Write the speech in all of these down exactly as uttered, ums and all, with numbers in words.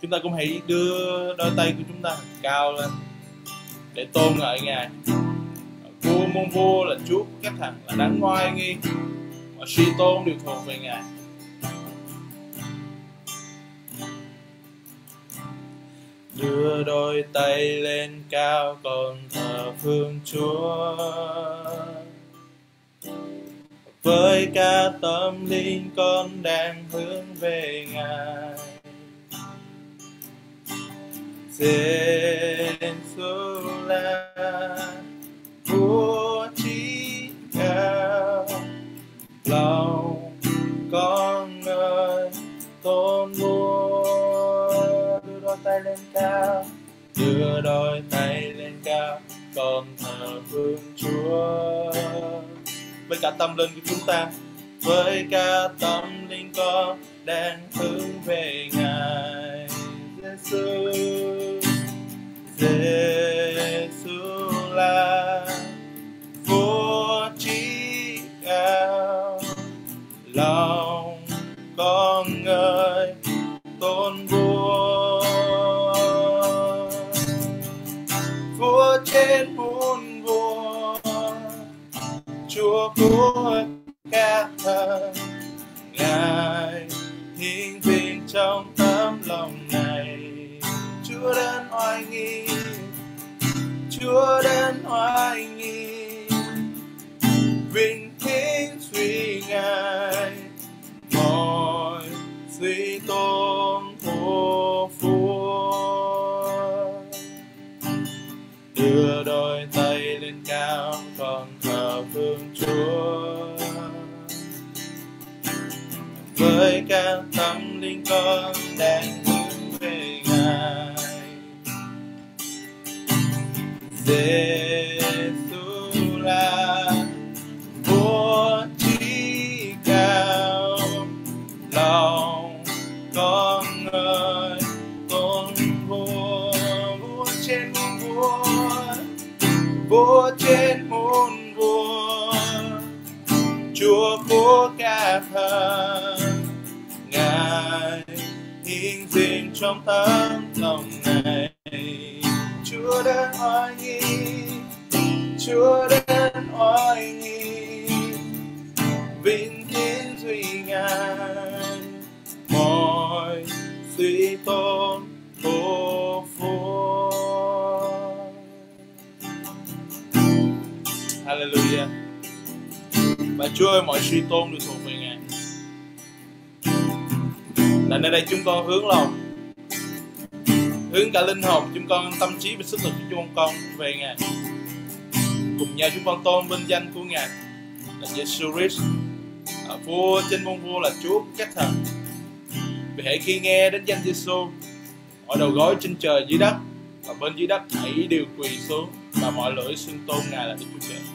Chúng ta cũng hãy đưa đôi tay của chúng ta cao lên để tôn ngợi Ngài. Vua muôn vua là Chúa của các thần, là đấng oai nghi, mọi suy tôn đều thuộc về Ngài. Đưa đôi tay lên cao con thờ phượng Chúa, với cả tâm linh con đang hướng về Ngài. Giê-xu là Vua trí cao, lòng con ơi tôn vua. Đưa đôi tay lên cao, đưa đôi tay lên cao, con thờ phượng Chúa. Với cả tâm linh của chúng ta, với cả tâm linh con đang hướng về Ngài. Giê-xu, Giê-xu là Vua trí cao, lòng con ơi tôn vua. Vua trên muôn vua, Chúa của các thần, Ngài hiển vinh trong tấm lòng này. Chúa đến oai nghi, Chúa đến oai nghi, vinh hiển suy Ngài, mọi suy tôn của Vua. Đưa đôi tay lên cao con thờ phượng Chúa, với các tâm linh con đang hướng về Ngài. Giê-xu là Vua trí cao, lòng con ơi tôn vua. Vua trên muôn vua, Vua trên muôn vua, Chúa của các thần, Ngài hiển vinh trong tấm lòng này. Chúa đến oai nghi, Chúa đến oai nghi, vinh hiển duy Ngài, mọi suy tôn của Vua. Hallelujah. Và Chúa ơi, mọi suy tôn đều thuộc về Ngài. Là nơi đây chúng con hướng lòng, hướng cả linh hồn chúng con, tâm trí và sức lực của chúng con về Ngài. Cùng nhau chúng con tôn vinh danh của Ngài là Giê-xu Christ, Vua trên muôn vua, là Chúa của các thần. Vì hãy khi nghe đến danh Giê-xu, mọi đầu gối trên trời dưới đất và bên dưới đất hãy đều quỳ xuống, và mọi lưỡi xưng tôn Ngài là Đức Chúa Trời.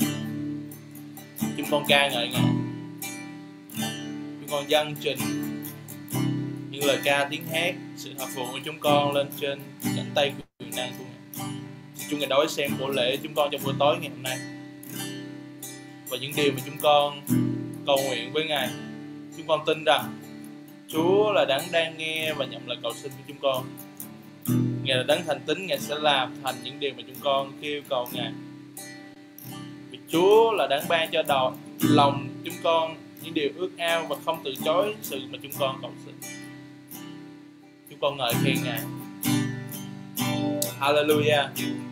Chúng con ca ngợi Ngài, chúng con dâng trình những lời ca, tiếng hát, sự hợp phụng của chúng con lên trên cánh tay quyền năng của Ngài. Chúng Ngài đón xem của lễ chúng con trong buổi tối ngày hôm nay, và những điều mà chúng con cầu nguyện với Ngài. Chúng con tin rằng Chúa là đấng đang nghe và nhận lời cầu xin của chúng con. Ngài là đấng thành tín, Ngài sẽ làm thành những điều mà chúng con kêu cầu Ngài. Vì Chúa là đấng ban cho đầu lòng chúng con những điều ước ao và không từ chối sự mà chúng con cầu xin. Chúng con ngợi khen Ngài. Hallelujah.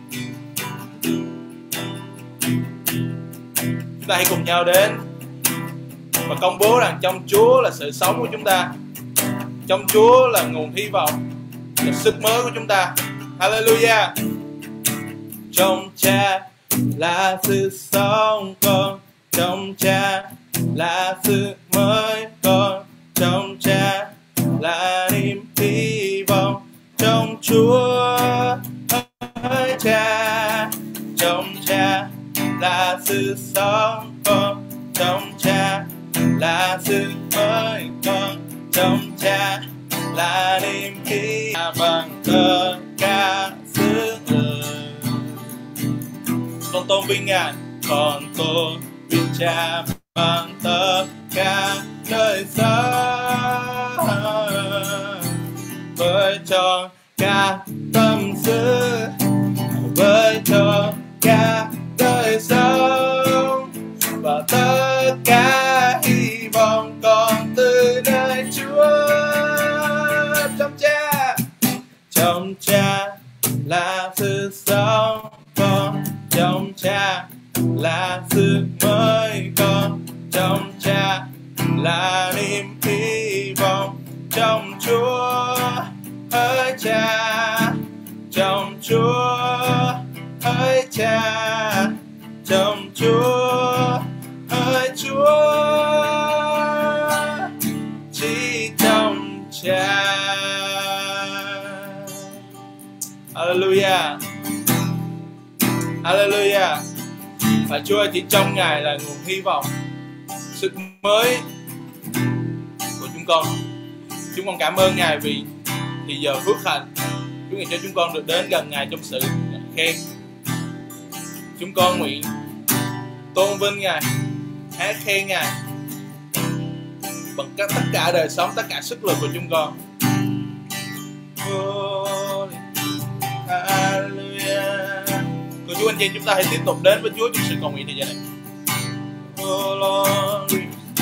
Chúng ta hãy cùng nhau đến và công bố rằng trong Chúa là sự sống của chúng ta, trong Chúa là nguồn hy vọng, là sức mới của chúng ta. Hallelujah. Trong Cha là sự sống con, trong Cha là sự mới con, trong Cha là niềm hy vọng, trong Chúa hỡi Cha. Trong Cha là sự sống con, trong Cha là sự mới con, trong Cha là niềm hy vọng. Bằng tất cả sức lực con tôn vinh Ngài, con tôn vinh Cha bằng tất cả đời sống. với trọn cả tâm sự, với trọn cả đời sống, và tất cả hy vọng còn từ nơi Chúa. Trong Cha, trong Cha là sự sống, con trong Cha là sự mới, con trong Cha là niềm hy vọng. Trong Chúa hỡi Cha, trong Chúa hỡi Cha, trong Chúa hỡi Chúa, chỉ trong Cha. Hallelujah, Hallelujah. Và Chúa ơi, chỉ trong Ngài là nguồn hy vọng, sức mới của chúng con. Chúng con cảm ơn Ngài vì thì giờ phước hạnh Chúa nguyện cho chúng con được đến gần Ngài trong sự khen. Chúng con nguyện tôn vinh Ngài, hát khen Ngài bằng tất cả đời sống, tất cả sức lực của chúng con. Holy, hallelujah. Cô chú anh chị, chúng ta hãy tiếp tục đến với Chúa trong sự cầu nguyện thời gian này. Oh Lord,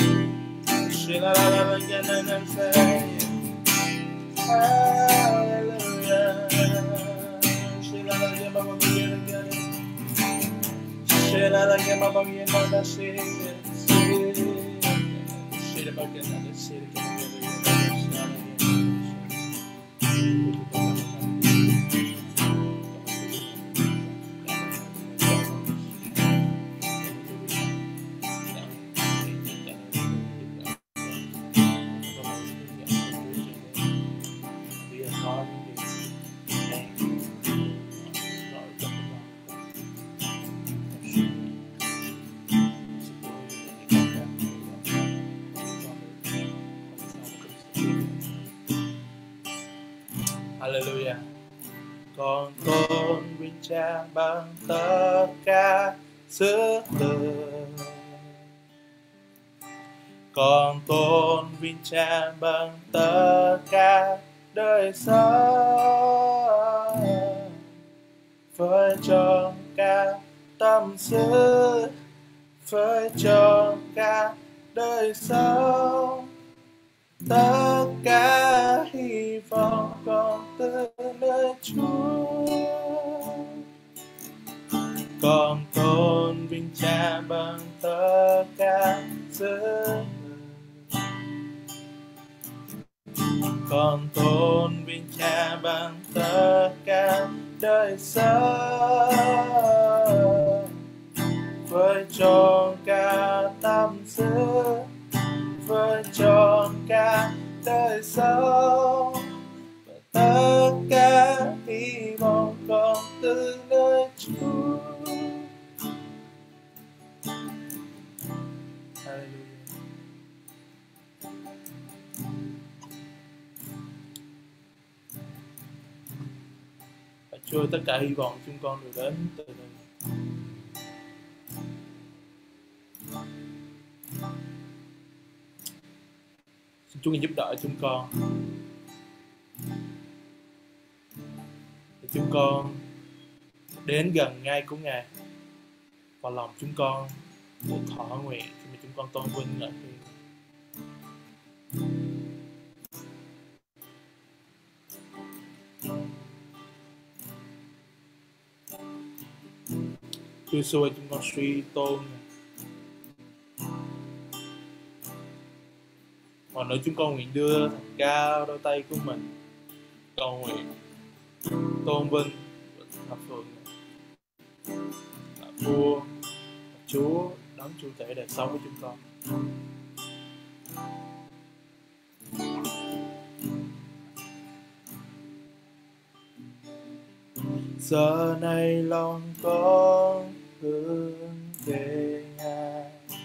Hallelujah. Con tôn vinh Cha bằng tất cả sức lực, con tôn vinh Cha bằng tất cả đời sống, với trọn cả tâm sự, với trọn cả đời sống, tất cả hy vọng còn từ nơi Chúa. Con tôn vinh Cha bằng tất cả sức, con tôn vinh Cha bằng tất cả đời sống, với trọn cả tâm sự, với trọn cả đời sống, và tất cả hy vọng còn từ nơi Chúa. Hallelujah. Và Chúa, tất cả hy vọng chúng con được đến từ đây. Xin Chúa giúp đỡ chúng con để chúng con đến gần ngay của Ngài, và lòng chúng con được thỏa nguyện khi mà chúng con tôn vinh Ngài. Chúa Giêsu, chúng con suy tôn Ngài. Còn nếu chúng con nguyện đưa thật cao đôi tay của mình, cầu nguyện tôn vinh thập phượng là vua, là Chúa, đấng chủ thể đời sống của chúng con. Giờ này lòng con hướng về Ngài,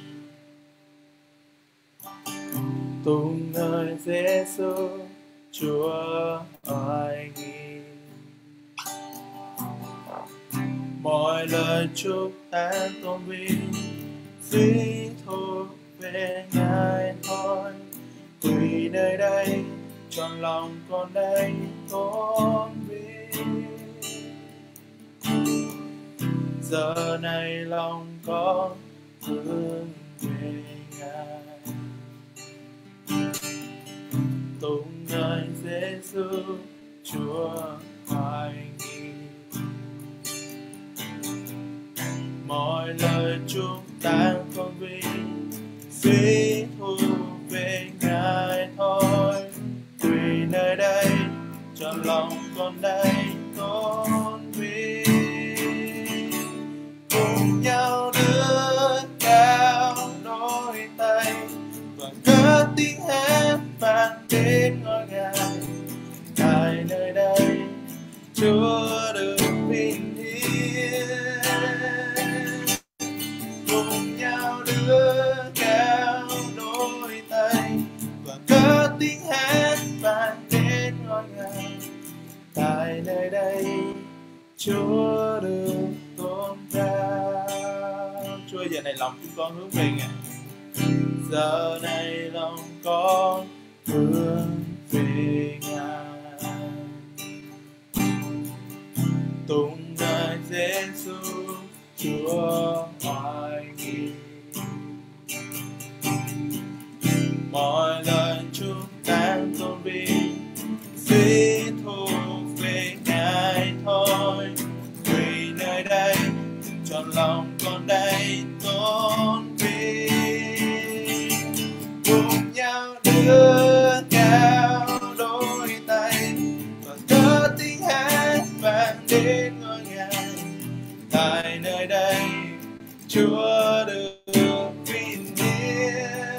tung nơi Giêsu Chúa oai nghi. Mọi lời chúc an tôn vinh duy thuộc về Ngài thôi. Tuy nơi đây tròn lòng con đây tôn vinh. Giờ này lòng con hướng về Ngài, tung ngợi Giêsu Chúa hoài nghi. Mọi lời chúng ta không vinh suy thu về Ngài thôi. Vì nơi đây tròn lòng con đây tôn vinh. Cùng nhau đưa cao đôi tay và cất tiếng hát vang đến ngôi Ngài. Tại nơi đây Chúa được vinh hiển. Cùng nhau đưa cao đôi tay và cất tiếng hát vang đến ngôi Ngài. Tại nơi đây Chúa được tôn cao. Chúa, giờ này lòng chúng con hướng về Ngài. Giờ này lòng con hướng về Ngài. Tung ngợi Giêsu Chúa hoài nghi. Mọi lời chúng ta tôn vinh suy thu về Ngài thôi. Vì nơi đây tròn lòng con đây tôn vinh. Cùng nhau đưa cao đôi tay và cất tiếng hát vang đến ngôi Ngài. Tại nơi đây Chúa được vinh hiển.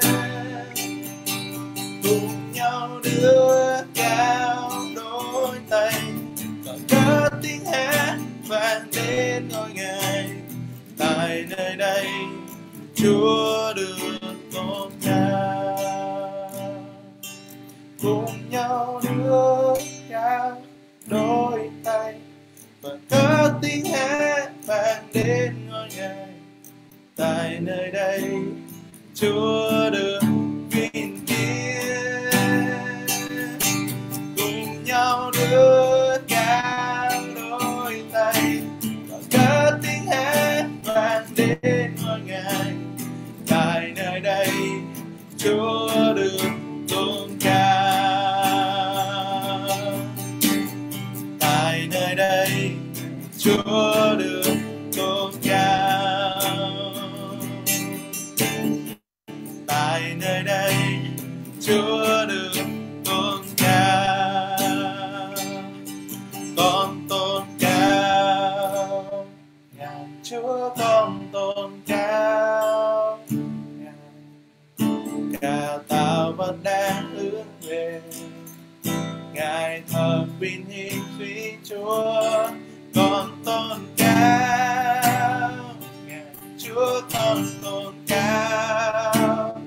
Cùng nhau đưa cao đôi tay và cất tiếng hát vang đến ngôi Ngài. Tại nơi đây Chúa được tôn cao. Cùng nhau đưa cao đôi tay và cất tiếng hát vang đến ngôi Ngài. Tại nơi đây Chúa được vinh hiển. Cùng nhau đưa cao đôi tay và cất tiếng hát vang đến ngôi Ngài. Tại nơi đây Chúa được tôn cao. Tại nơi đây Chúa được tôn cao. Tại nơi đây Chúa được tôn cao. Con tôn cao Ngài, Chúa con tôn cao. Cả tạo vật đang hướng về Ngài, thật vinh hiển suy Chúa. Con tôn cao Ngài, Chúa con tôn cao.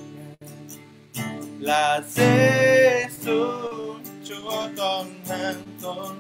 Là Giêsu Chúa con hàng tôn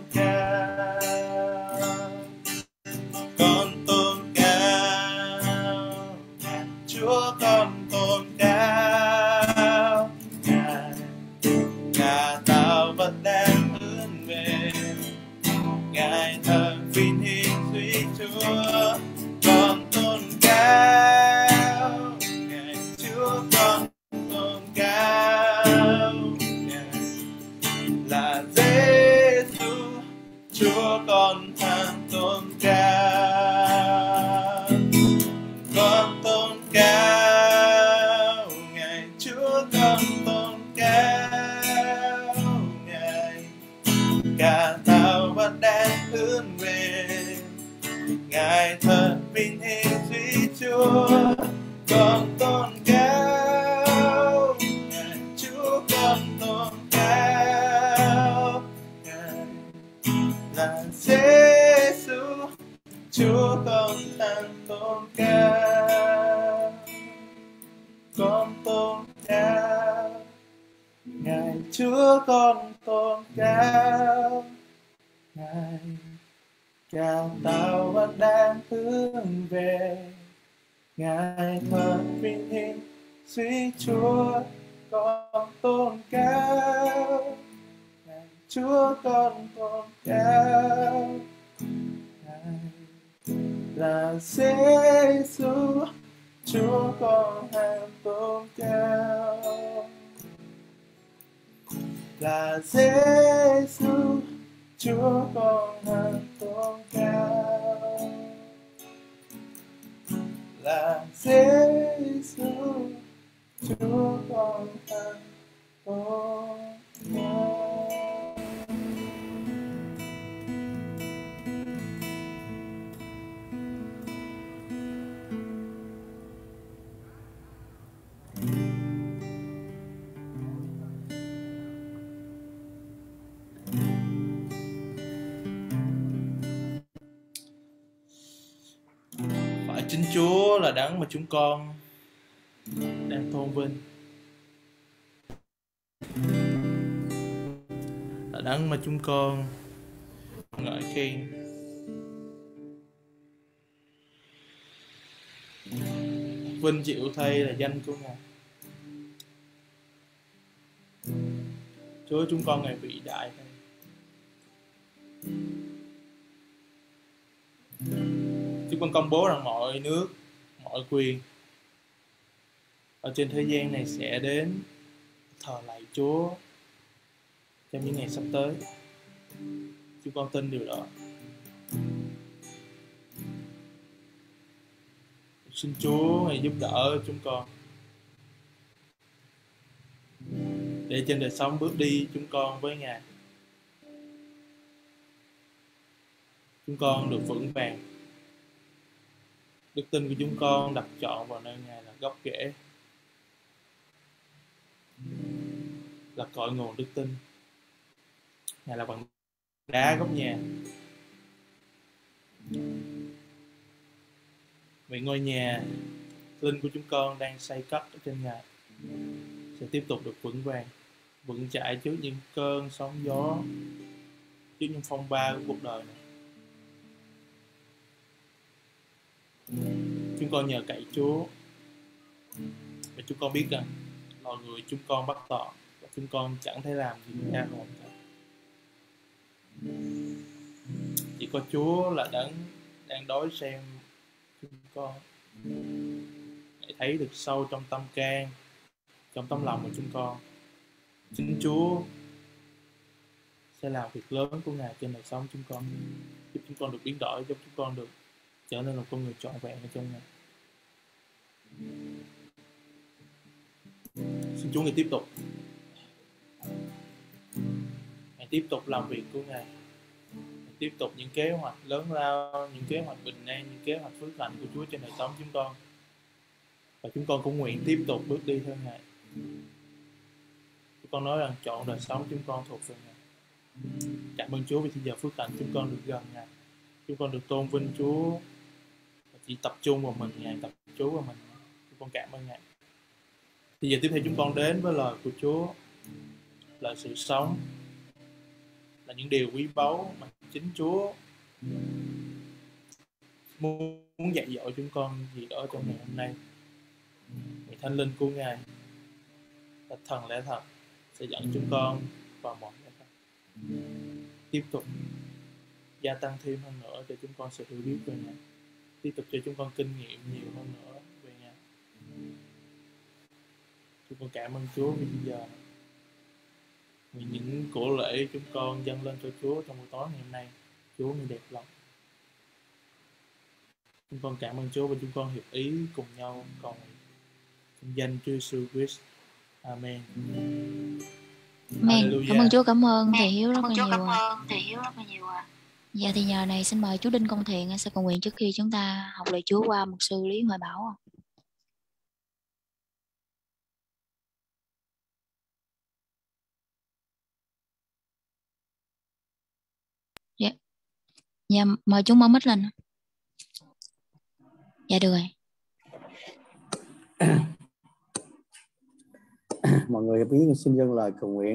cao. Con tôn cao Ngài, Chúa con tôn cao. Ngài cả tạo vật đang hướng về Ngài, thật vinh hiển suy Chúa. Con tôn cao Ngài, Chúa con tôn cao. Ngài là Giêsu Chúa con hàng tôn cao. Con tôn cao Ngài, Chúa con tôn cao. Ngài cả tạo vật đang hướng về Ngài, thật vinh hiển suy Chúa. Con tôn cao Ngài, Chúa con tôn cao. Ngài là Giêsu Chúa con hàng tôn cao. Con tôn cao Ngài, Chúa con tôn cao. Ngài cả tạo vật đang hướng về Ngài, thật vinh hiển suy Chúa. con tôn cao, Ngài Chúa con tôn cao, Ngài là Giê-xu, Chúa con hàng tôn cao, là Giê-xu, Chúa con hàng tôn cao, là Giê-xu, Chúa con hàng tôn cao. Phải chính Chúa là đấng mà chúng con đang tôn vinh, là đấng mà chúng con ngợi khen. Vinh chịu thay là danh của Ngài. Chúa, chúng con Ngài vĩ đại thay. Chúng con công bố rằng mọi nước, mọi quyền ở trên thế gian này sẽ đến thờ lạy Chúa trong những ngày sắp tới. Chúng con tin điều đó. Xin Chúa Ngài giúp đỡ chúng con để trên đời sống bước đi chúng con với Ngài, chúng con được vững vàng. Đức tin của chúng con đặt trọn vào nơi Ngài là gốc rễ, là cội nguồn đức tin. Ngài là bằng đá gốc nhà. Vì ngôi nhà linh của chúng con đang xây cất ở trên Ngài sẽ tiếp tục được vững vàng, vững chãi trước những cơn sóng gió, trước những phong ba của cuộc đời này. Chúng con nhờ cậy Chúa, và chúng con biết rằng loài người chúng con bắt tọa và chúng con chẳng thể làm gì ra hồn cả. Chỉ có Chúa là đấng đang đối xem chúng con, để thấy được sâu trong tâm can, trong tấm lòng của chúng con. Chính Chúa sẽ làm việc lớn của Ngài trên đời sống chúng con, giúp chúng con được biến đổi, giúp chúng con được trở nên một con người trọn vẹn ở trong Ngài. Xin Chúa Ngài tiếp tục Ngài tiếp tục làm việc của Ngài, Ngài tiếp tục những kế hoạch lớn lao, những kế hoạch bình an, những kế hoạch phước hạnh của Chúa trên đời sống chúng con. Và chúng con cũng nguyện tiếp tục bước đi theo Ngài. Chúng con nói rằng chọn đời sống chúng con thuộc về Ngài. Cảm ơn Chúa vì bây giờ phước hạnh chúng con được gần Ngài. Chúng con được tôn vinh Chúa và chỉ tập trung vào mình Ngài, tập trung vào mình. Chúng con cảm ơn Ngài. Bây giờ tiếp theo chúng con đến với lời của Chúa, lời sự sống, là những điều quý báu mà chính Chúa muốn dạy dỗ chúng con gì đó trong ngày hôm nay. Vì Thánh Linh của Ngài là thần lẽ thật sẽ dẫn chúng con vào mọi lẽ thật, tiếp tục gia tăng thêm hơn nữa cho chúng con sự hiểu biết về Ngài, tiếp tục cho chúng con kinh nghiệm nhiều hơn nữa về Ngài. Chúng con cảm ơn Chúa vì bây giờ, vì những của lễ chúng con dâng lên cho Chúa trong buổi tối ngày hôm nay. Chúa người đẹp lòng. Chúng con cảm ơn Chúa và chúng con hiệp ý cùng nhau cầu trong danh Chúa Jesus Christ. Amen. Amen. Cảm ơn Chúa, cảm ơn thầy Hiếu rất là nhiều. Cảm ơn thầy Hiếu rất là nhiều ạ. Dạ thì nhờ này xin mời chú Đinh Công Thiện sẽ cầu nguyện trước khi chúng ta học lời Chúa qua mục sư Lý Hoài Bảo. Dạ. Dạ, mời chú mở mic lên. Dạ được rồi. Mọi người biết xin dâng lời cầu nguyện.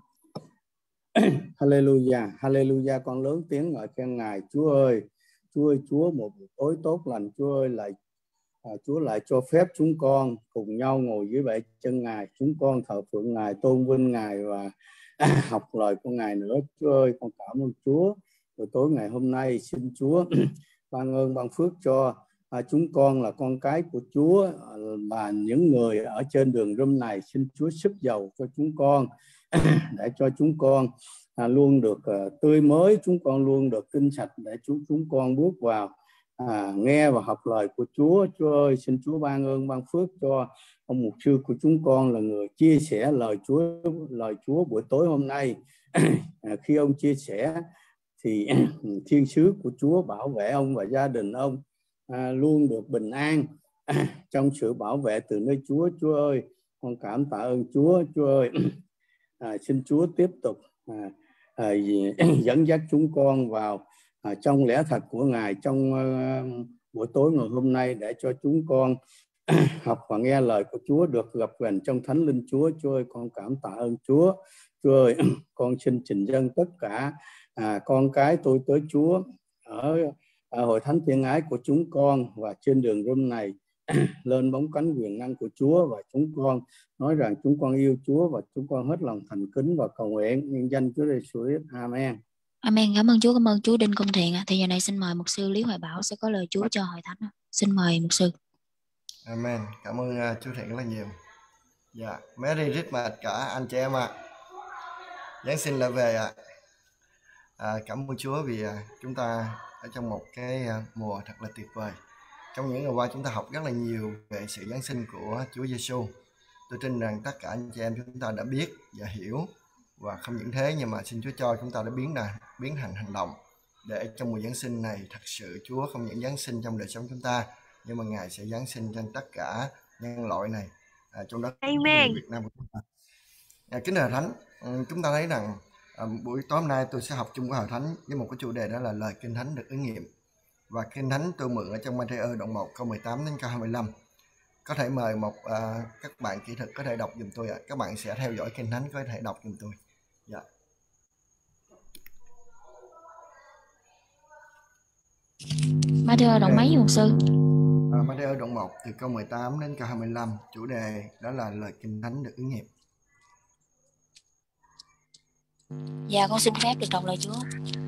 Hallelujah, Hallelujah, con lớn tiếng ngợi khen Ngài. Chúa ơi, Chúa ơi, Chúa một buổi tối tốt lành. Chúa ơi, lại à, Chúa lại cho phép chúng con cùng nhau ngồi dưới bệ chân Ngài, chúng con thờ phượng Ngài, tôn vinh Ngài và à, học lời của Ngài nữa. Chúa ơi, con cảm ơn Chúa. Buổi tối ngày hôm nay xin Chúa ban ơn ban phước cho à, chúng con là con cái của Chúa và những người ở trên đường room này. Xin Chúa sức giàu cho chúng con để cho chúng con à, luôn được à, tươi mới, chúng con luôn được tinh sạch để chúng chúng con bước vào à, nghe và học lời của Chúa. Chúa ơi, xin Chúa ban ơn ban phước cho ông mục sư của chúng con là người chia sẻ lời Chúa lời Chúa buổi tối hôm nay. à, khi ông chia sẻ thì thiên sứ của Chúa bảo vệ ông và gia đình ông à, luôn được bình an à, trong sự bảo vệ từ nơi Chúa. Chúa ơi, con cảm tạ ơn Chúa. Chúa ơi, à, xin Chúa tiếp tục à, à, dẫn dắt chúng con vào à, trong lẽ thật của Ngài trong à, buổi tối ngày hôm nay, để cho chúng con học và nghe lời của Chúa được gặp gần trong Thánh Linh Chúa. Chúa ơi, con cảm tạ ơn Chúa. Chúa ơi, con xin trình dâng tất cả à, con cái tôi tới Chúa ở, ở hội thánh thiên ái của chúng con và trên đường room này lên bóng cánh quyền năng của Chúa, và chúng con nói rằng chúng con yêu Chúa và chúng con hết lòng thành kính và cầu nguyện nhân danh Chúa Giêsu Christ. Amen. Amen. Cảm ơn Chúa, cảm ơn Chúa Đinh Công Thiện. Thì giờ này xin mời mục sư Lý Hoài Bảo sẽ có lời Chúa cho hội thánh. Xin mời mục sư. Amen. Cảm ơn uh, Chúa Thiện rất là nhiều. Dạ, Merry Christmas cả anh chị em ạ. À. Giáng sinh lại về ạ. À. À, cảm ơn Chúa vì uh, chúng ta ở trong một cái uh, mùa thật là tuyệt vời. Trong những ngày qua chúng ta học rất là nhiều về sự Giáng sinh của Chúa Giêsu. Tôi tin rằng tất cả anh chị em chúng ta đã biết và hiểu, và không những thế nhưng mà xin Chúa cho chúng ta đã biến ra biến thành hành động để trong mùa Giáng sinh này thật sự Chúa không những Giáng sinh trong đời sống chúng ta, nhưng mà Ngài sẽ Giáng sinh trên tất cả nhân loại này, à, trong đó Amen. Việt Nam của chúng ta. À, kính thưa Thánh, chúng ta thấy rằng à, buổi tối hôm nay tôi sẽ học chung với Hội Thánh với một cái chủ đề, đó là lời Kinh Thánh được ứng nghiệm. Và Kinh Thánh tôi mượn ở trong Ma-thi-ơ đoạn một câu mười tám đến câu hai mươi lăm. Có thể mời một à, các bạn kỹ thuật có thể đọc giùm tôi ạ. À. Các bạn sẽ theo dõi Kinh Thánh có thể đọc giùm tôi. Dạ. Ma-thi-ơ đoạn mấy mục sư? À, Ma-thi-ơ đoạn một từ câu mười tám đến câu hai mươi lăm. Chủ đề đó là lời Kinh Thánh được ứng nghiệm. Dạ, con xin phép được đọc lời Chúa.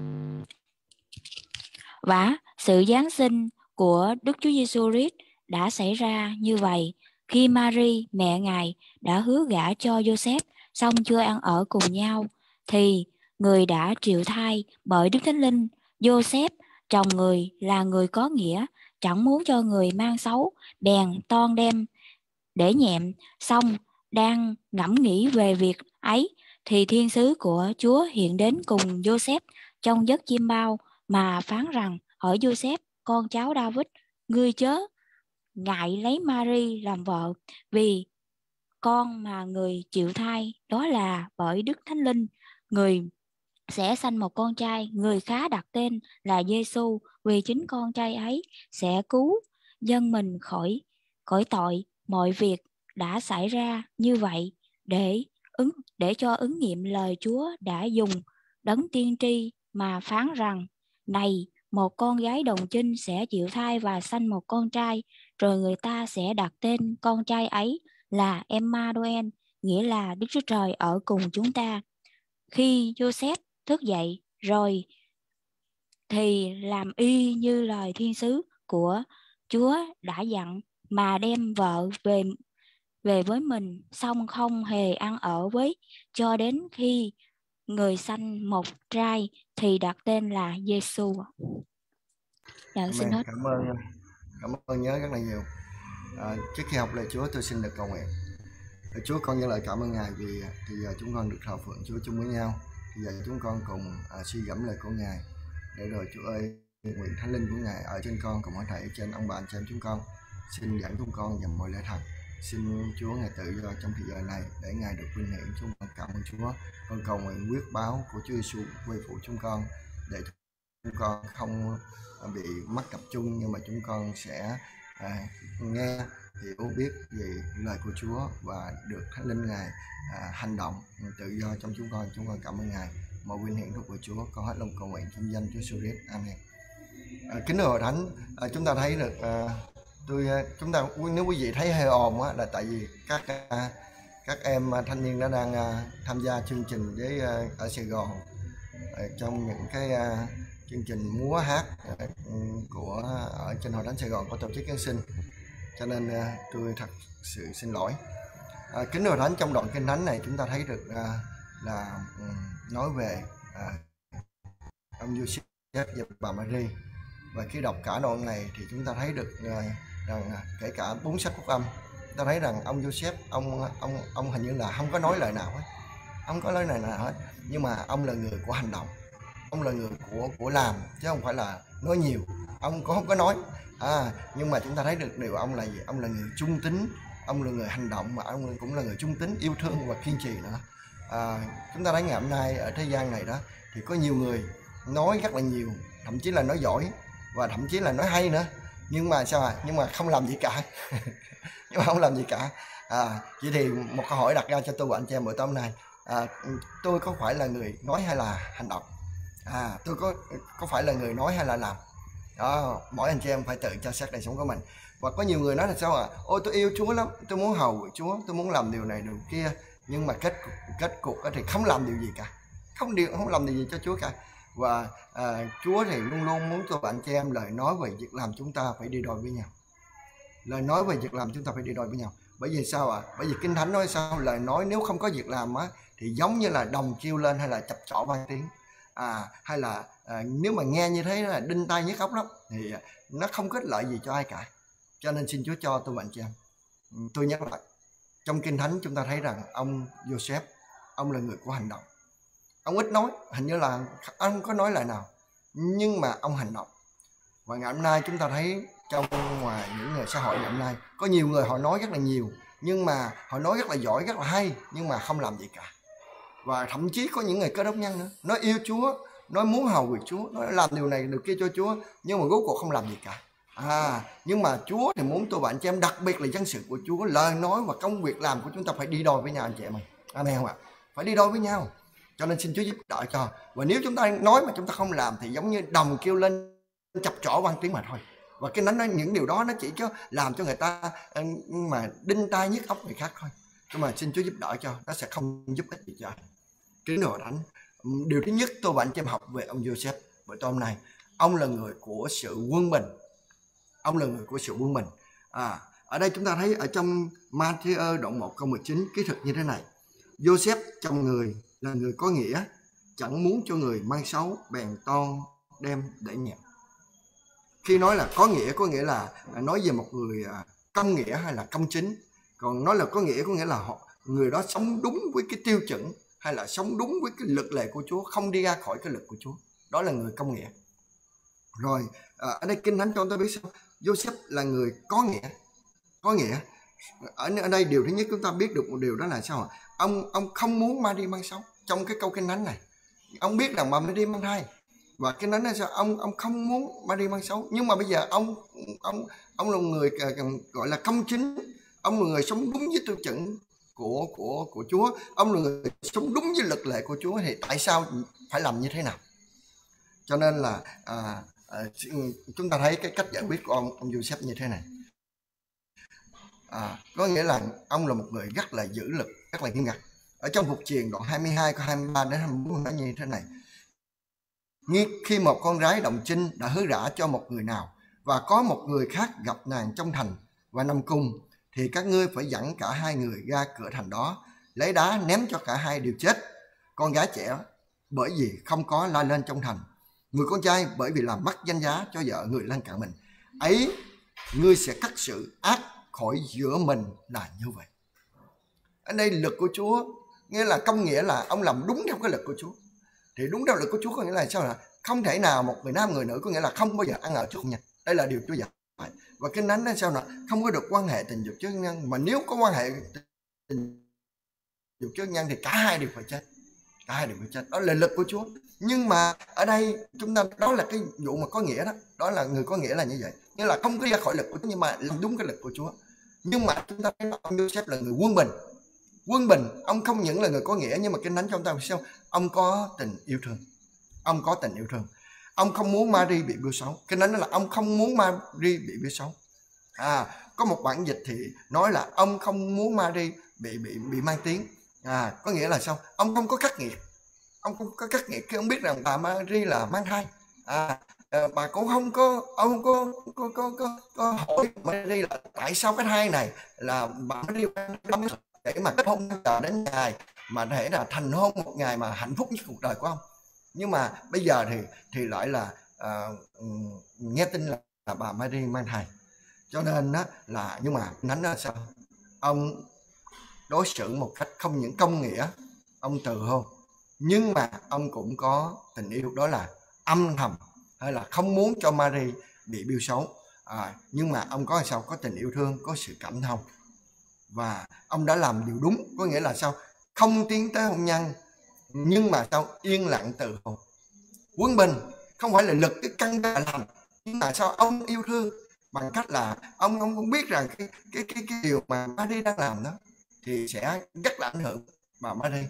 Và sự Giáng sinh của Đức Chúa Giêsu Christ đã xảy ra như vậy khi Mary, mẹ Ngài, đã hứa gả cho Joseph, song chưa ăn ở cùng nhau, thì người đã chịu thai bởi Đức Thánh Linh. Joseph, chồng người, là người có nghĩa, chẳng muốn cho người mang xấu, bèn toan đem để nhẹm. Xong đang ngẫm nghĩ về việc ấy, thì thiên sứ của Chúa hiện đến cùng Joseph trong giấc chim bao, mà phán rằng: hỡi Joseph, con cháu David, ngươi chớ ngại lấy Mary làm vợ, vì con mà người chịu thai đó là bởi Đức Thánh Linh. Người sẽ sanh một con trai, người khá đặt tên là Giêsu, vì chính con trai ấy sẽ cứu dân mình khỏi khỏi tội. Mọi việc đã xảy ra như vậy để ứng để cho ứng nghiệm lời Chúa đã dùng đấng tiên tri mà phán rằng: này, một con gái đồng trinh sẽ chịu thai và sanh một con trai, rồi người ta sẽ đặt tên con trai ấy là Emmanuel, nghĩa là Đức Chúa Trời ở cùng chúng ta. Khi Joseph thức dậy rồi thì làm y như lời thiên sứ của Chúa đã dặn, mà đem vợ về về với mình, song không hề ăn ở với, cho đến khi người sanh một trai thì đặt tên là Giêsu. Dạ, xin hết. Cảm ơn, cảm ơn nhớ rất là nhiều. À, trước khi học lời Chúa, tôi xin được cầu nguyện. Lời Chúa, con nhận lời cảm ơn Ngài vì thì giờ chúng con được thờ phượng Chúa chung với nhau. Thì giờ chúng con cùng à, suy gẫm lời của Ngài, để rồi Chúa ơi, nguyện Thánh Linh của Ngài ở trên con cùng hết thảy trên ông bà anh chị em chúng con. Xin dẫn chúng con dòng mọi lẽ thật. Xin Chúa Ngài tự do trong thời giờ này để Ngài được vinh hiển. Chúng con cảm ơn Chúa. Con cầu nguyện quyết báo của Chúa Giêsu quay phụ chúng con, để chúng con không bị mất tập trung, nhưng mà chúng con sẽ à, nghe, hiểu, biết về lời của Chúa và được Thánh Linh Ngài à, hành động tự do trong chúng con. Chúng con cảm ơn Ngài. Mọi vinh hiển thuộc về Chúa. Con hết lòng cầu nguyện trong danh Chúa Giêsu Christ. Amen. À, kính thưa hội thánh, à, chúng ta thấy được à, tôi chúng ta nếu quý vị thấy hơi ồn á, là tại vì các các em thanh niên đã đang tham gia chương trình với ở Sài Gòn trong những cái chương trình múa hát của ở trên Hội Thánh Sài Gòn của tổ chức Giáng sinh, cho nên tôi thật sự xin lỗi. À, kính Hội Thánh, trong đoạn kinh thánh này chúng ta thấy được à, là um, nói về à, ông Giô-xép và bà Mary, và khi đọc cả đoạn này thì chúng ta thấy được à, rằng à, kể cả bốn sách phúc âm, chúng ta thấy rằng ông Giô-xép ông ông ông hình như là không có nói lời nào hết, không có nói lời nào hết, nhưng mà ông là người của hành động, ông là người của của làm chứ không phải là nói nhiều. Ông cũng không có nói à, nhưng mà chúng ta thấy được điều ông là gì? Ông là người trung tín, ông là người hành động, mà ông cũng là người trung tín, yêu thương và kiên trì nữa. À, chúng ta thấy ngày hôm nay ở thế gian này đó thì có nhiều người nói rất là nhiều, thậm chí là nói giỏi và thậm chí là nói hay nữa, nhưng mà sao à? Nhưng mà không làm gì cả. Nhưng mà không làm gì cả. À, vậy thì một câu hỏi đặt ra cho tôi và anh chị em buổi tối hôm nay, à, tôi có phải là người nói hay là hành động? À, tôi có có phải là người nói hay là làm? Đó, mỗi anh chị em phải tự tra xét đời sống của mình. Và có nhiều người nói là sao à? Ôi tôi yêu Chúa lắm, tôi muốn hầu Chúa, tôi muốn làm điều này điều kia, nhưng mà kết kết cục thì không làm điều gì cả, không điều không làm điều gì cho Chúa cả. Và à, Chúa thì luôn luôn muốn cho bạn chị em lời nói về việc làm chúng ta phải đi đôi với nhau. Lời nói về việc làm chúng ta phải đi đôi với nhau. Bởi vì sao ạ? À? Bởi vì Kinh Thánh nói sao? Lời nói nếu không có việc làm á thì giống như là đồng kêu lên hay là chập chọ vang tiếng. À, hay là à, nếu mà nghe như thế là đinh tai nhức óc lắm, thì nó không có ích lợi gì cho ai cả. Cho nên xin Chúa cho tôi bạn chị em, tôi nhắc lại, trong Kinh Thánh chúng ta thấy rằng ông Giô-xép, ông là người của hành động. Ông ít nói, hình như là ông không có nói lời nào, nhưng mà ông hành động. Và ngày hôm nay chúng ta thấy trong ngoài những người xã hội ngày hôm nay, có nhiều người họ nói rất là nhiều, nhưng mà họ nói rất là giỏi, rất là hay, nhưng mà không làm gì cả. Và thậm chí có những người Cơ Đốc nhân nữa, nói yêu Chúa, nói muốn hầu việc Chúa, nói làm điều này điều kia cho Chúa, nhưng mà rốt cuộc không làm gì cả. À, nhưng mà Chúa thì muốn tôi bạn chị em, đặc biệt là dân sự của Chúa, lời nói và công việc làm của chúng ta phải đi đôi với nhau anh chị em. Amen không ạ? Phải đi đôi với nhau. Cho nên xin Chúa giúp đỡ cho. Và nếu chúng ta nói mà chúng ta không làm thì giống như đồng kêu lên chập chỏ vang tiếng mà thôi. Và cái nó những điều đó nó chỉ có làm cho người ta mà đinh tai nhức óc người khác thôi. Nhưng mà xin Chúa giúp đỡ cho, nó sẽ không giúp ích gì cho ai. Kính Hội Thánh, điều thứ nhất tôi bạn chị em học về ông Giô-xép buổi tối hôm nay, ông là người của sự quân bình. Ông là người của sự quân bình. À, ở đây chúng ta thấy ở trong Ma-thi-ơ đoạn một câu mười chín ký thực như thế này: Giô-xép trong người là người có nghĩa, chẳng muốn cho người mang xấu, bèn toan đem để nhẹ. Khi nói là có nghĩa, có nghĩa là nói về một người công nghĩa hay là công chính. Còn nói là có nghĩa, có nghĩa là họ, người đó sống đúng với cái tiêu chuẩn hay là sống đúng với cái luật lệ của Chúa, không đi ra khỏi cái luật của Chúa. Đó là người công nghĩa. Rồi, à, ở đây Kinh Thánh cho tôi biết sao? Giô-xép là người có nghĩa. Có nghĩa. Ở, ở đây điều thứ nhất chúng ta biết được một điều đó là sao? Ông ông không muốn Ma-ri mang xấu. Trong cái câu Kinh Thánh này, ông biết rằng Ma-ri mang thai. Và Kinh Thánh là sao? Ông ông không muốn Ma-ri mang xấu. Nhưng mà bây giờ ông ông ông là người gọi là công chính. Ông là người sống đúng với tiêu chuẩn của của của Chúa. Ông là người sống đúng với luật lệ của Chúa, thì tại sao phải làm như thế nào? Cho nên là à, à, chúng ta thấy cái cách giải quyết của ông ông Giô-xép như thế này. À, có nghĩa là ông là một người rất là giữ lực, rất là nghiêm ngặt. Ở trong Phục Truyền đoạn hai mươi hai câu hai mươi ba đến hai mươi bốn nói như thế này: khi một con gái đồng trinh đã hứa rả cho một người nào, và có một người khác gặp nàng trong thành và nằm cùng, thì các ngươi phải dẫn cả hai người ra cửa thành đó, lấy đá ném cho cả hai đều chết. Con gái trẻ bởi vì không có la lên trong thành, người con trai bởi vì làm mất danh giá cho vợ người lân cận mình. Ấy, ngươi sẽ cắt sự ác khỏi giữa mình là như vậy. Ở đây luật của Chúa nghĩa là công nghĩa là ông làm đúng theo cái luật của Chúa. Thì đúng theo luật của Chúa có nghĩa là sao? Là không thể nào một người nam người nữ, có nghĩa là không bao giờ ăn ở trước hôn nhân. Đây là điều Chúa dạy. Và Kinh Thánh nói sao? Là không có được quan hệ tình dục trước hôn nhân, mà nếu có quan hệ tình dục trước hôn nhân thì cả hai đều phải chết. Cả hai đều phải chết. Đó là luật của Chúa. Nhưng mà ở đây chúng ta, đó là cái vụ mà có nghĩa đó. Đó là người có nghĩa là như vậy. Nghĩa là không có ra khỏi luật của Chúa, nhưng mà làm đúng cái luật của Chúa. Nhưng mà chúng ta thấy ông Giô-xép là người quân bình. Quân bình, ông không những là người có nghĩa, nhưng mà Kinh Thánh trong ta sao? Ông có tình yêu thương. Ông có tình yêu thương. Ông không muốn Ma-ri bị bêu xấu. Kinh Thánh nói là ông không muốn Ma-ri bị bêu xấu. À, có một bản dịch thì nói là ông không muốn Mary bị bị bị mang tiếng. À, có nghĩa là sao? Ông không có khắc nghiệt, ông không có khắc nghiệt khi ông biết rằng bà Mary là mang thai. À, bà cũng không có ông không có có có có, có hỏi Mary là tại sao cái thai này là bà Mary để mà kết hôn đến ngày mà để là thành hôn một ngày mà hạnh phúc nhất cuộc đời của ông. Nhưng mà bây giờ thì thì lại là uh, nghe tin là, là bà Mary mang thai, cho nên đó là nhưng mà Thánh là sao? Ông đối xử một cách không những công nghĩa, ông từ hôn, nhưng mà ông cũng có tình yêu, đó là âm thầm, hay là không muốn cho Mary bị biêu xấu. À, nhưng mà ông có sao? Có tình yêu thương, có sự cảm thông, và ông đã làm điều đúng. Có nghĩa là sao? Không tiến tới hôn nhân, nhưng mà sao? Yên lặng từ hôn. Quân bình không phải là lực cái căn đã làm, nhưng mà sao? Ông yêu thương bằng cách là ông ông cũng biết rằng cái cái cái cái điều mà Mary đang làm đó thì sẽ rất là ảnh hưởng bà Mary.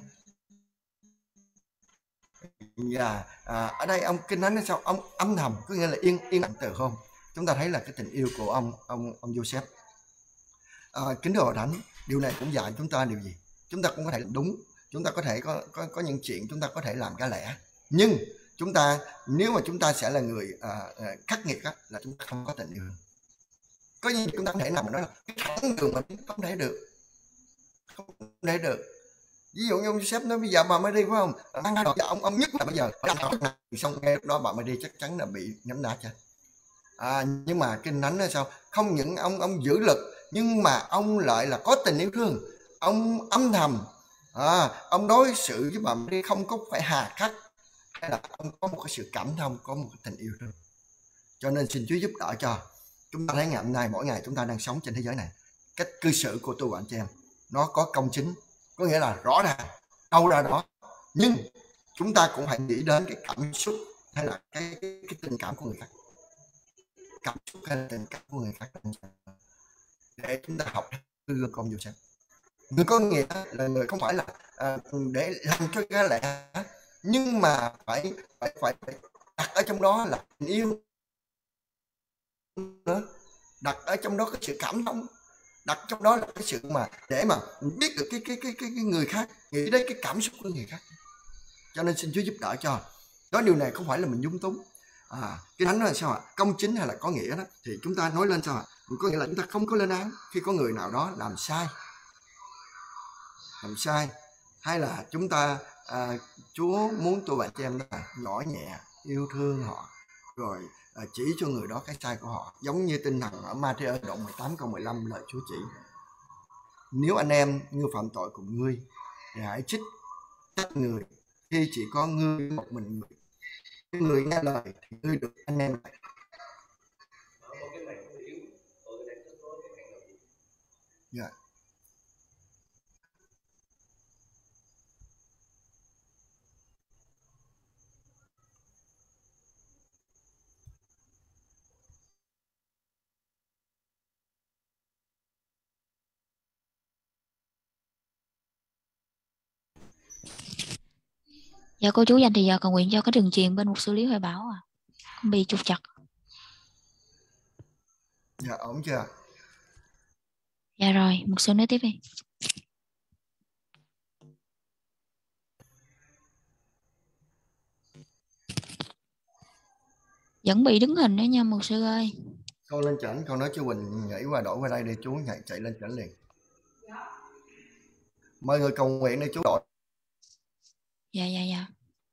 Và à, ở đây ông kinh thánh là sao? Ông âm thầm, có nghĩa là yên yên lặng từ hôn. Chúng ta thấy là cái tình yêu của ông ông ông Joseph. À, kính thưa hội thánh, điều này cũng dạy chúng ta điều gì? Chúng ta cũng có thể làm đúng, chúng ta có thể có có có những chuyện chúng ta có thể làm cái lẽ, nhưng chúng ta nếu mà chúng ta sẽ là người à, à, khắc nghiệt á, là chúng ta không có tình yêu. Có những chúng ta không thể nào mà nói là cái thẳng đường mà không thể được, không thể được. Ví dụ như ông Joseph nói bây giờ bà Mary phải không? Ăn hai ông ông nhất là bây giờ xong nghe lúc đó bà Mary chắc chắn là bị nhắm đá chết. À, nhưng mà kinh thánh là sao? Không những ông ông giữ lực, nhưng mà ông lại là có tình yêu thương, ông âm thầm, à, ông đối xử với bà Mary không có phải hà khắc, hay là ông có một cái sự cảm thông, có một cái tình yêu thương. Cho nên xin Chúa giúp đỡ cho chúng ta thấy ngày hôm nay, mỗi ngày chúng ta đang sống trên thế giới này, cách cư xử của tôi và anh chị em nó có công chính, có nghĩa là rõ ràng đâu ra đó, nhưng chúng ta cũng phải nghĩ đến cái cảm xúc hay là cái, cái, cái tình cảm của người khác, cảm xúc hay là tình cảm của người khác, để chúng ta học gương con Joseph. Người có nghĩa là người không phải là à, để làm cho cái lẽ, nhưng mà phải phải phải, phải đặt ở trong đó là tình yêu nữa, đặt ở trong đó cái sự cảm thông, đặt trong đó là cái sự mà để mà biết được cái cái cái cái, cái người khác, nghĩ đến cái cảm xúc của người khác. Cho nên xin Chúa giúp đỡ cho đó. Điều này không phải là mình dung túng. À, cái thánh là sao ạ? Công chính hay là có nghĩa đó thì chúng ta nói lên sao ạ? Có nghĩa là chúng ta không có lên án khi có người nào đó làm sai, làm sai, hay là chúng ta à, Chúa muốn tôi bạn chị em đó là nhỏ nhẹ, yêu thương họ, rồi à, chỉ cho người đó cái sai của họ, giống như tinh thần ở Ma-thi-ơ đoạn mười tám câu mười lăm lời Chúa chỉ: nếu anh em ngươi phạm tội cùng ngươi thì hãy trích trách người, khi chỉ có ngươi một mình người, khi người nghe lời thì ngươi được anh em lại. Yeah. Dạ cô chú dành thì giờ cầu nguyện cho cái đường truyền bên mục sư Lý Hoài Bảo à, không bị trục trặc. Dạ ổn chưa? Dạ rồi, mục sư nói tiếp đi. Vẫn bị đứng hình đó nha mục sư ơi. Con lên trển, con nói chú Quỳnh nhảy qua đổi qua đây để chú nhảy chạy lên trển liền. Mời người cầu nguyện để chú đổi. Dạ dạ dạ.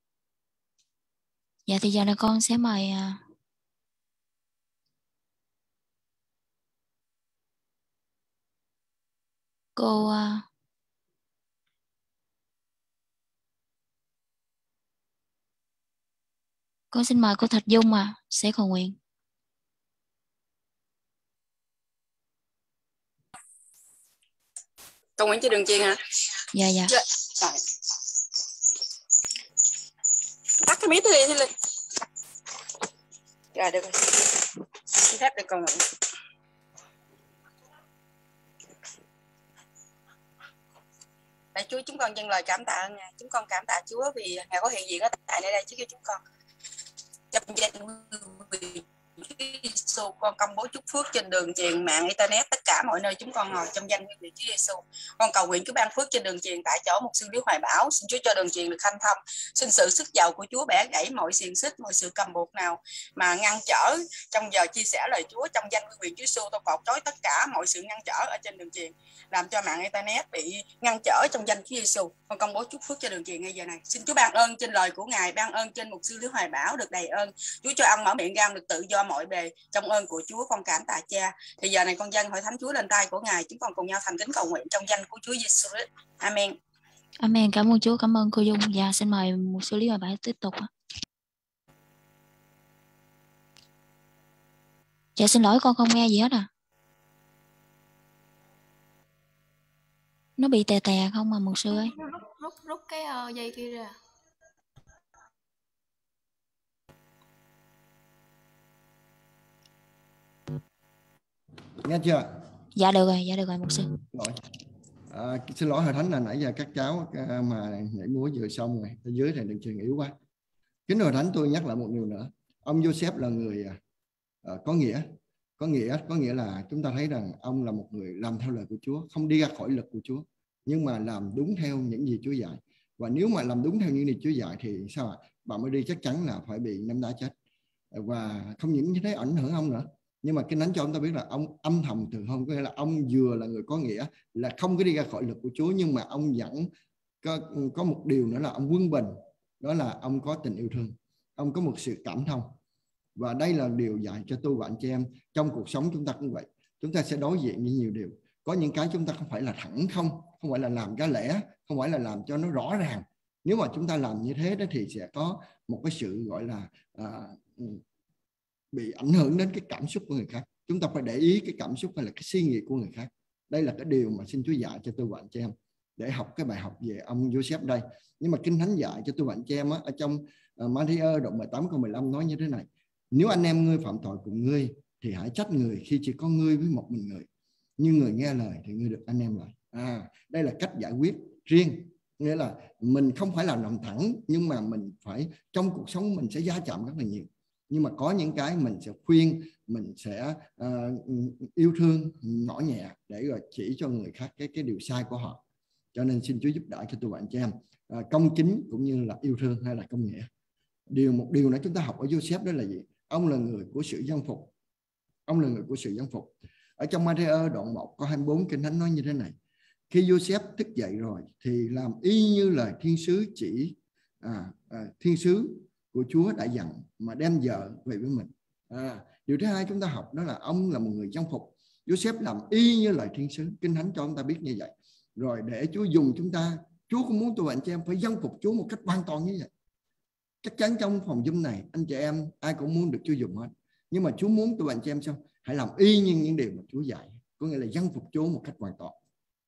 Dạ thì giờ là con sẽ mời uh, cô uh, con xin mời cô Thạch Dung à sẽ cầu nguyện. Cầu nguyện cho đường truyền hả? Dạ dạ. Dạ. Rồi. Tắt cái mic đi Linh. Rồi được rồi. Xin phép được cầu nguyện. Đại Chúa, chúng con dâng lời cảm tạ ơn Ngài. Chúng con cảm tạ Chúa vì Ngài có hiện diện ở tại nơi đây trước cho chúng con. Trong danh Giêsu, con công bố chúc phước trên đường truyền mạng internet tất cả mọi nơi chúng con ngồi trong danh vị Chúa Giêsu. Con cầu nguyện Chúa ban phước trên đường truyền tại chỗ mục sư Lý Hoài Bảo. Xin Chúa cho đường truyền được hanh thông. Xin sự sức giàu của Chúa bẻ gãy mọi xiềng xích, mọi sự cầm buộc nào mà ngăn trở trong giờ chia sẻ lời Chúa. Trong danh quyền Chúa Giêsu, tôi cột trói tất cả mọi sự ngăn trở ở trên đường truyền, làm cho mạng internet bị ngăn trở trong danh Chúa Giêsu. Con công bố chúc phước cho đường truyền ngay giờ này. Xin Chúa ban ơn trên lời của Ngài, ban ơn trên mục sư Lý Hoài Bảo được đầy ơn. Chúa cho ăn mở miệng ra được tự do mọi bề. Trong ơn của Chúa con cảm tạ Cha. Thì giờ này con dâng hội thánh Chúa lên tay của Ngài. Chúng con cùng nhau thành kính cầu nguyện trong danh của Chúa Giêsu Christ. Amen. Amen. Cảm ơn Chúa, cảm ơn cô Dung. Và xin mời mục sư Lý Hoài Bảo tiếp tục. Dạ xin lỗi, con không nghe gì hết à. Nó bị tè tè không mà mục sư ơi. Rút rút rút cái uh, dây kia ra. Nghe chưa? Dạ được rồi, dạ được rồi mục sư. Rồi. À, xin lỗi hội thánh là nãy giờ các cháu mà nhảy múa vừa xong rồi, ở dưới này đừng truyền yếu quá. Kính hội thánh, tôi nhắc lại một điều nữa. Ông Joseph là người uh, có nghĩa, có nghĩa, có nghĩa là chúng ta thấy rằng ông là một người làm theo lời của Chúa, không đi ra khỏi lực của Chúa, nhưng mà làm đúng theo những gì Chúa dạy. Và nếu mà làm đúng theo những gì Chúa dạy thì sao ạ? Bạn mới đi chắc chắn là phải bị ném đá chết. Và không những như thế ảnh hưởng ông nữa, nhưng mà Kinh Thánh cho chúng ta biết là ông âm thầm từ hôn, có nghĩa là ông vừa là người có nghĩa, là không có đi ra khỏi lực của Chúa, nhưng mà ông vẫn có, có một điều nữa là ông quân bình, đó là ông có tình yêu thương, ông có một sự cảm thông. Và đây là điều dạy cho tôi và anh chị em trong cuộc sống. Chúng ta cũng vậy, chúng ta sẽ đối diện với nhiều điều. Có những cái chúng ta không phải là thẳng không, không phải là làm cái lẽ, không phải là làm cho nó rõ ràng. Nếu mà chúng ta làm như thế đó thì sẽ có một cái sự gọi là à, bị ảnh hưởng đến cái cảm xúc của người khác. Chúng ta phải để ý cái cảm xúc hay là cái suy nghĩ của người khác. Đây là cái điều mà xin Chúa dạy cho tôi và anh chị em để học cái bài học về ông Joseph đây. Nhưng mà Kinh Thánh dạy cho tôi và anh chị em á, ở trong uh, Matthew đoạn mười tám câu mười lăm nói như thế này: nếu anh em ngươi phạm tội cùng ngươi thì hãy trách người khi chỉ có ngươi với một mình người, nhưng người nghe lời thì ngươi được anh em lại. À, đây là cách giải quyết riêng, nghĩa là mình không phải là làm thẳng, nhưng mà mình phải trong cuộc sống mình sẽ va chạm rất là nhiều. Nhưng mà có những cái mình sẽ khuyên, mình sẽ uh, yêu thương nhỏ nhẹ để rồi chỉ cho người khác cái cái điều sai của họ. Cho nên xin Chúa giúp đỡ cho tôi và anh chị em uh, công chính cũng như là yêu thương hay là công nghĩa. Điều một điều nữa chúng ta học ở Joseph đó là gì? Ông là người của sự dân phục. Ông là người của sự dân phục. Ở trong Matthew đoạn một câu hai mươi bốn Kinh Thánh nói như thế này: khi Joseph thức dậy rồi thì làm y như lời thiên sứ chỉ à, à, thiên sứ của Chúa đã dặn, mà đem vợ về với mình. À, điều thứ hai chúng ta học đó là ông là một người dân phục. Joseph làm y như lời thiên sứ. Kinh Thánh cho chúng ta biết như vậy. Rồi để Chúa dùng chúng ta, Chúa cũng muốn tôi và anh chị em phải dân phục Chúa một cách hoàn toàn như vậy. Chắc chắn trong phòng Zoom này anh chị em ai cũng muốn được Chúa dùng hết. Nhưng mà Chúa muốn tôi và anh chị em sao? Hãy làm y như những điều mà Chúa dạy. Có nghĩa là dân phục Chúa một cách hoàn toàn.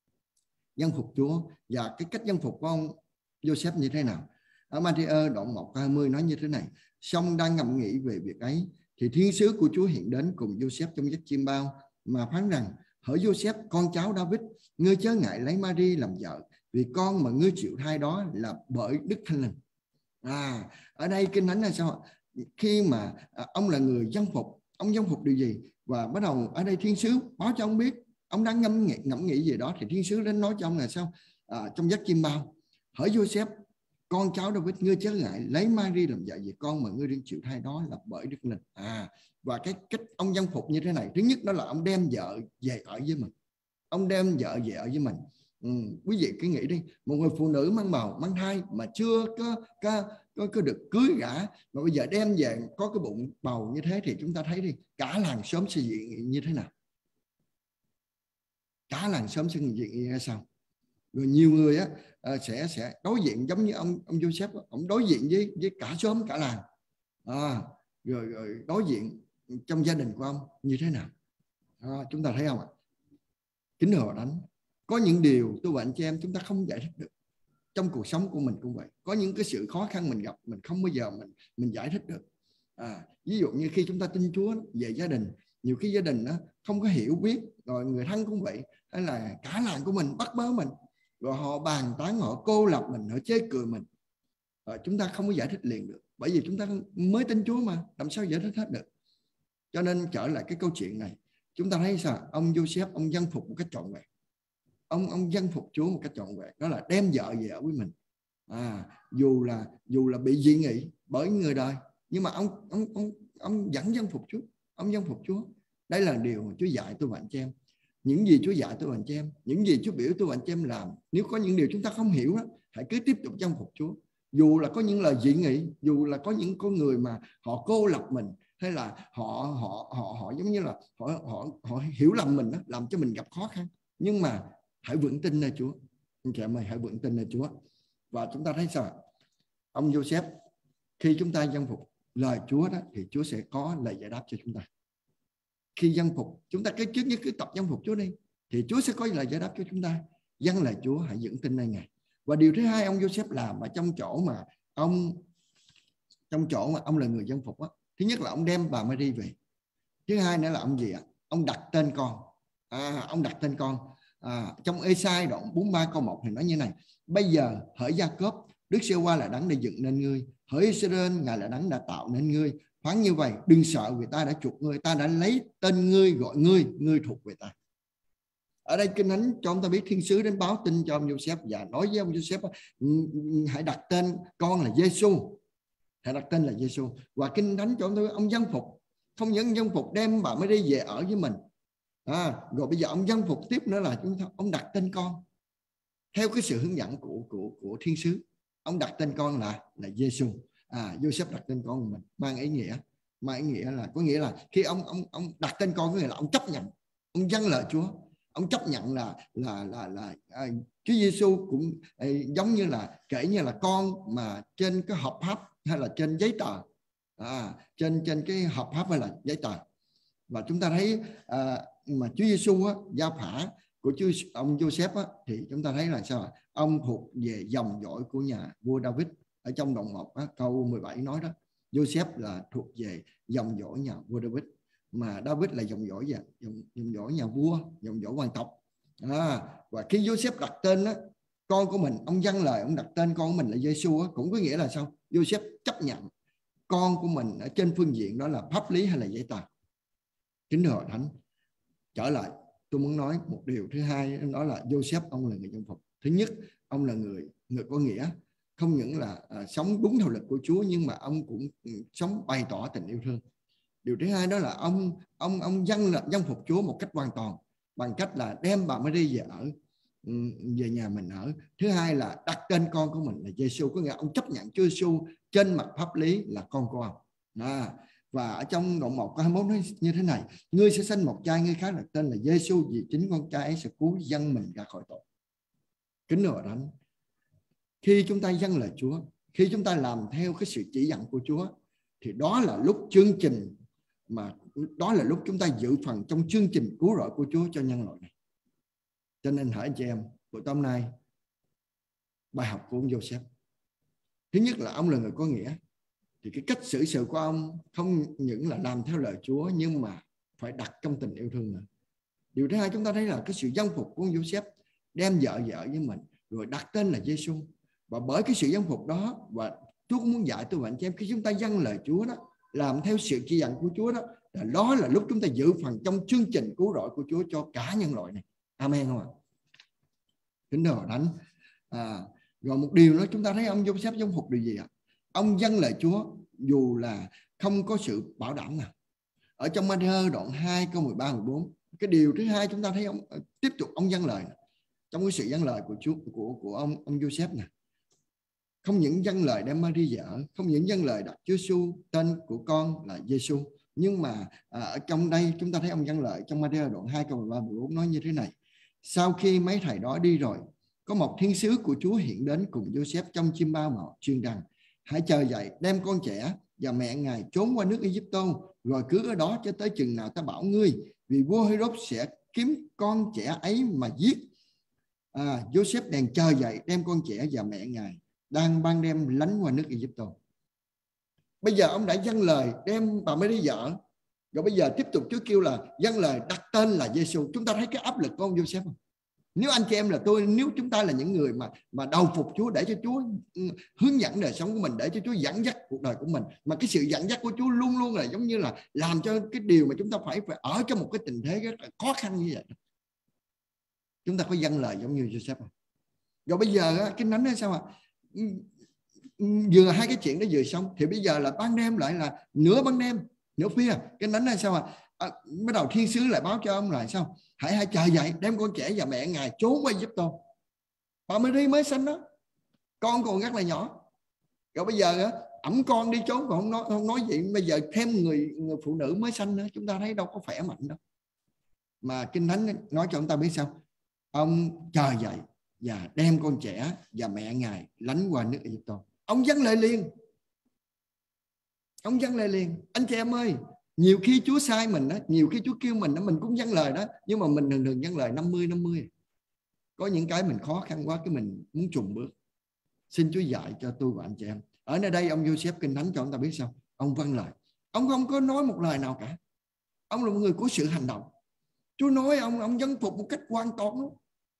Dân phục Chúa. Và cái cách dân phục của ông Joseph như thế nào? Ở Matthew đoạn một câu hai mươi nói như thế này: song đang ngẫm nghĩ về việc ấy thì thiên sứ của Chúa hiện đến cùng Joseph trong giấc chiêm bao, mà phán rằng: hỡi Joseph, con cháu David, ngươi chớ ngại lấy Mary làm vợ, vì con mà ngươi chịu thai đó là bởi Đức Thánh Linh. À, ở đây Kinh Thánh là sao? Khi mà à, ông là người dân phục, ông dân phục điều gì? Và bắt đầu ở đây thiên sứ báo cho ông biết, ông đang ngẫm nghĩ, ngẫm nghĩ gì đó, thì thiên sứ đến nói cho ông là sao? À, trong giấc chiêm bao: hỡi Joseph, con cháu David, ngươi chớ ngại lấy Mary làm vợ, vì con mà ngươi đang chịu thai đó là bởi Đức Linh. À, và cái cách ông dân phục như thế này, thứ nhất đó là ông đem vợ về ở với mình. Ông đem vợ về ở với mình. Ừ, quý vị cứ nghĩ đi, một người phụ nữ mang bầu, mang thai mà chưa có có, có, có được cưới gả, mà bây giờ đem về có cái bụng bầu như thế, thì chúng ta thấy đi, cả làng xóm sẽ diện như thế nào? Cả làng xóm sẽ diện như sao? Rồi nhiều người á sẽ sẽ đối diện giống như ông ông Joseph, ông đối diện với với cả xóm cả làng. À, rồi, rồi đối diện trong gia đình của ông như thế nào? À, chúng ta thấy không ạ? Kính thưa Thánh, có những điều tôi và anh chị em chúng ta không giải thích được. Trong cuộc sống của mình cũng vậy, có những cái sự khó khăn mình gặp mình không bao giờ mình mình giải thích được. À, ví dụ như khi chúng ta tin Chúa về gia đình, nhiều khi gia đình đó không có hiểu biết, rồi người thân cũng vậy, hay là cả làng của mình bắt bớ mình, rồi họ bàn tán, họ cô lập mình, họ chế cười mình. Rồi chúng ta không có giải thích liền được, bởi vì chúng ta mới tin Chúa mà, làm sao giải thích hết được. Cho nên trở lại cái câu chuyện này, chúng ta thấy sao? Ông Joseph, ông dân phục một cách trọn vẹn. Ông ông dân phục Chúa một cách trọn vẹn, đó là đem vợ về ở với mình. À, dù là dù là bị dị nghị bởi người đời, nhưng mà ông ông ông ông vẫn dân phục Chúa, ông dân phục Chúa. Đây là điều mà Chúa dạy tôi và anh chị em. Những gì Chúa dạy tôi và anh chị em, những gì Chúa biểu tôi và anh chị em làm, nếu có những điều chúng ta không hiểu đó, hãy cứ tiếp tục dân phục Chúa. Dù là có những lời dị nghị, dù là có những con người mà họ cô lập mình, hay là họ họ họ họ giống như là họ họ họ hiểu lầm mình đó, làm cho mình gặp khó khăn, nhưng mà hãy vững tin nơi Chúa. Anh chị em ơi, hãy vững tin nơi Chúa. Và chúng ta thấy sao? Ông Joseph, khi chúng ta dân phục lời Chúa đó, thì Chúa sẽ có lời giải đáp cho chúng ta. Khi dân phục, chúng ta cái trước nhất cứ tập dân phục Chúa đi, thì Chúa sẽ có lời giải đáp cho chúng ta. Dân lời Chúa, hãy vững tin nơi Ngài. Và điều thứ hai ông Joseph làm ở trong chỗ mà ông trong chỗ mà ông là người dân phục á, thứ nhất là ông đem bà Mary về. Thứ hai nữa là ông gì ạ? Ông đặt tên con. À, ông đặt tên con. À, trong Ê-sai đoạn bốn mươi ba câu một thì nói như này: bây giờ hỡi Gia-cốp, Đức Giê-hô-va là đấng đã dựng nên ngươi, hỡi Israel, Ngài là đấng đã tạo nên ngươi. Phán như vậy, đừng sợ vì ta đã chuộc ngươi, ta đã lấy tên ngươi gọi ngươi, ngươi thuộc về ta. Ở đây Kinh Thánh cho chúng ta biết thiên sứ đến báo tin cho ông Joseph và nói với ông Joseph: hãy đặt tên con là Giê-xu, hãy đặt tên là Giê-xu. Và Kinh Thánh cho chúng ta biết ông dân phục, không những dân phục đem bà mới đi về ở với mình. À, rồi bây giờ ông dân phục tiếp nữa là chúng ta ông đặt tên con theo cái sự hướng dẫn của của của thiên sứ. Ông đặt tên con là là Giê-xu. À, Joseph đặt tên con của mình mang ý nghĩa mang ý nghĩa là có nghĩa là khi ông ông ông đặt tên con có nghĩa là ông chấp nhận, ông dâng lời Chúa, ông chấp nhận là là là là à, Chúa Giê-xu cũng à, giống như là kể như là con mà trên cái hợp pháp hay là trên giấy tờ, à, trên trên cái hợp pháp hay là giấy tờ. Và chúng ta thấy à, mà Chúa Giê-xu á, gia phả của Chúa ông Joseph á, thì chúng ta thấy là sao? Ông thuộc về dòng dõi của nhà vua David. Ở trong đoạn một á, câu mười bảy nói đó, Joseph là thuộc về dòng dõi nhà vua David, mà David là dòng dõi gì? Dòng, dòng dõi nhà vua, dòng dõi hoàng tộc. À, và khi Joseph đặt tên á, con của mình, ông dâng lời, ông đặt tên con của mình là Giê-xu á, cũng có nghĩa là sao? Joseph chấp nhận con của mình ở trên phương diện đó là pháp lý hay là giấy tờ. Kính thưa hội thánh, trở lại tôi muốn nói một điều thứ hai, đó là Joseph ông là người dân phục. Thứ nhất, ông là người người có nghĩa, không những là à, sống đúng theo luật của Chúa, nhưng mà ông cũng ừ, sống bày tỏ tình yêu thương. Điều thứ hai đó là ông ông ông dân là dân phục Chúa một cách hoàn toàn, bằng cách là đem bà Mary về ở về nhà mình ở. Thứ hai là đặt tên con của mình là Giê-xu, có nghĩa ông chấp nhận Chúa Giê-xu trên mặt pháp lý là con của ông. À, và ở trong đoạn một câu hai mươi mốt nói như thế này: ngươi sẽ sinh một trai, ngươi khác đặt tên là Giê-xu, vì chính con trai ấy sẽ cứu dân mình ra khỏi tội. Kính thưa Thánh, khi chúng ta dâng lời Chúa, khi chúng ta làm theo cái sự chỉ dẫn của Chúa, thì đó là lúc chương trình mà đó là lúc chúng ta dự phần trong chương trình cứu rỗi của Chúa cho nhân loại này. Cho nên hỡi anh chị em, buổi tối hôm nay bài học của ông Joseph, thứ nhất là ông là người có nghĩa, thì cái cách xử sự của ông không những là làm theo lời Chúa, nhưng mà phải đặt trong tình yêu thương nữa. Điều thứ hai chúng ta thấy là cái sự dân phục của ông Joseph, đem vợ vợ với mình, rồi đặt tên là Giê-xu. Và bởi cái sự dân phục đó, và Chúa cũng muốn dạy tôi và anh chị em, khi chúng ta dâng lời Chúa đó, làm theo sự chỉ dẫn của Chúa đó, là đó là lúc chúng ta dự phần trong chương trình cứu rỗi của Chúa cho cả nhân loại này. Amen không ạ? Kính thưa Thánh, à, rồi một điều nữa chúng ta thấy ông Joseph dân phục điều gì ạ? Ông dâng lời Chúa dù là không có sự bảo đảm nào. Ở trong Ma-thi-ơ đoạn hai câu mười ba mười bốn, cái điều thứ hai chúng ta thấy ông tiếp tục ông dâng lời trong cái sự dâng lời của Chúa của của ông ông Joseph này. Không những dâng lời đem Mary về ở, không những dâng lời đặt Chúa Giê-xu tên của con là Giê-xu, nhưng mà à, ở trong đây chúng ta thấy ông dâng lời trong Ma-thi-ơ đoạn hai câu mười ba mười bốn nói như thế này: sau khi mấy thầy đó đi rồi, có một thiên sứ của Chúa hiện đến cùng Joseph trong chim bao màu, truyền rằng: hãy chờ dậy, đem con trẻ và mẹ ngài trốn qua nước Ai-cập, rồi cứ ở đó cho tới chừng nào ta bảo ngươi, vì vua Hê-rốt sẽ kiếm con trẻ ấy mà giết. À, Joseph bèn chờ dậy, đem con trẻ và mẹ ngài đang ban đêm lánh qua nước Ai-cập. Bây giờ ông đã dâng lời đem bà mới đi vợ, rồi bây giờ tiếp tục Chúa kêu là dâng lời đặt tên là Giê-xu. Chúng ta thấy cái áp lực của ông Joseph không? Nếu anh chị em là tôi, nếu chúng ta là những người mà mà đầu phục Chúa, để cho Chúa hướng dẫn đời sống của mình, để cho Chúa dẫn dắt cuộc đời của mình, mà cái sự dẫn dắt của Chúa luôn luôn là giống như là làm cho cái điều mà chúng ta phải phải ở trong một cái tình thế rất là khó khăn như vậy, chúng ta có dâng lời giống như Joseph không? Rồi bây giờ Kinh Thánh nói sao ạ? Vừa hai cái chuyện đó vừa xong thì bây giờ là ban đêm lại là nửa ban đêm, nửa khuya. Kinh Thánh nói sao ạ? À, bắt đầu thiên sứ lại báo cho ông là sao? Hãy hãy chờ dậy, đem con trẻ và mẹ ngài trốn qua Ai-Cập. Bà Mary mới sinh đó, con còn rất là nhỏ. Rồi bây giờ ẵm con đi trốn còn không nói không nói gì. Bây giờ thêm người, người phụ nữ mới sinh nữa, chúng ta thấy đâu có khỏe mạnh đâu. Mà Kinh Thánh nói cho chúng ta biết sao? Ông chờ dậy và đem con trẻ và mẹ ngài lánh qua nước Ai-Cập. Ông dâng lời liền. Ông dâng lời liền. Anh chị em ơi, nhiều khi Chúa sai mình đó, nhiều khi Chúa kêu mình đó, mình cũng dâng lời đó, nhưng mà mình thường thường dâng lời năm mươi năm mươi. Có những cái mình khó khăn quá, cái mình muốn trùng bước. Xin Chúa dạy cho tôi và anh chị em. Ở nơi đây ông Joseph Kinh Thánh cho chúng ta biết sao? Ông vâng lời. Ông không có nói một lời nào cả. Ông là một người của sự hành động. Chúa nói ông ông dân phục một cách hoàn toàn đó.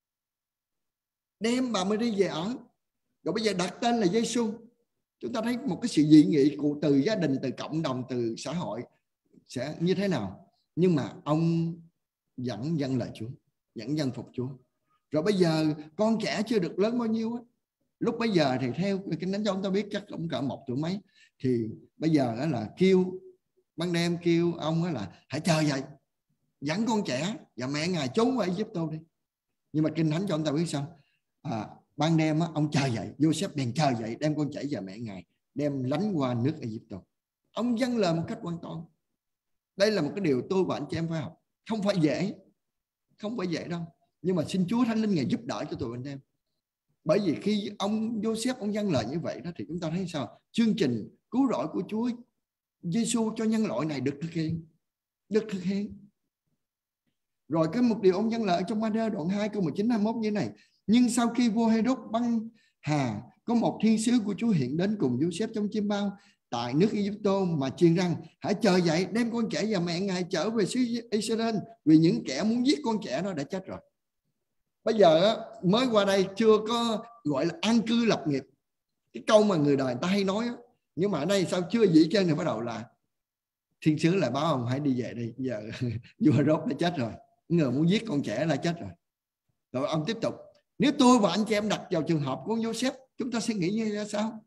Đem bà Mary về ở. Rồi bây giờ đặt tên là Giêsu. Chúng ta thấy một cái sự dị nghị của từ gia đình, từ cộng đồng, từ xã hội sẽ như thế nào. Nhưng mà ông vẫn dâng lời Chúa, vẫn dân phục Chúa. Rồi bây giờ con trẻ chưa được lớn bao nhiêu á. Lúc bây giờ thì theo Kinh Thánh cho ông ta biết chắc cũng cỡ một tuổi mấy. Thì bây giờ đó là kêu, ban đêm kêu ông đó là hãy chờ dậy, dẫn con trẻ và mẹ ngài trốn qua Ai-Cập đi. Nhưng mà Kinh Thánh cho ông ta biết sao? À, ban đêm á, ông chờ dậy, Joseph bèn chờ dậy, đem con trẻ và mẹ ngài đem lánh qua nước Ai-Cập. Ông dâng lời một cách hoàn toàn. Đây là một cái điều tôi và anh chị em phải học. Không phải dễ, không phải dễ đâu. Nhưng mà xin Chúa Thánh Linh ngài giúp đỡ cho tụi anh em. Bởi vì khi ông Joseph ông dâng lời như vậy đó, thì chúng ta thấy sao? Chương trình cứu rỗi của Chúa Giêsu cho nhân loại này được thực hiện, được thực hiện. Rồi cái một điều ông dâng lời trong Ma-đơ đoạn hai câu mười chín hai mươi mốt như thế này: nhưng sau khi vua Hê-rốt băng hà, có một thiên sứ của Chúa hiện đến cùng Joseph trong chiêm bao tại nước Ai-Cập mà truyền rằng hãy chờ dậy, đem con trẻ và mẹ ngài trở về xứ Israel, vì những kẻ muốn giết con trẻ đó đã chết rồi. Bây giờ mới qua đây chưa có gọi là an cư lập nghiệp, cái câu mà người đời người ta hay nói. Nhưng mà ở đây sao chưa dĩ chân thì bắt đầu là thiên sứ lại báo ông hãy đi về đi. Giờ vua Hê-rốt đã chết rồi, người muốn giết con trẻ đã chết rồi. Rồi ông tiếp tục: nếu tôi và anh chị em đặt vào trường hợp của Joseph, chúng ta sẽ nghĩ như thế sao?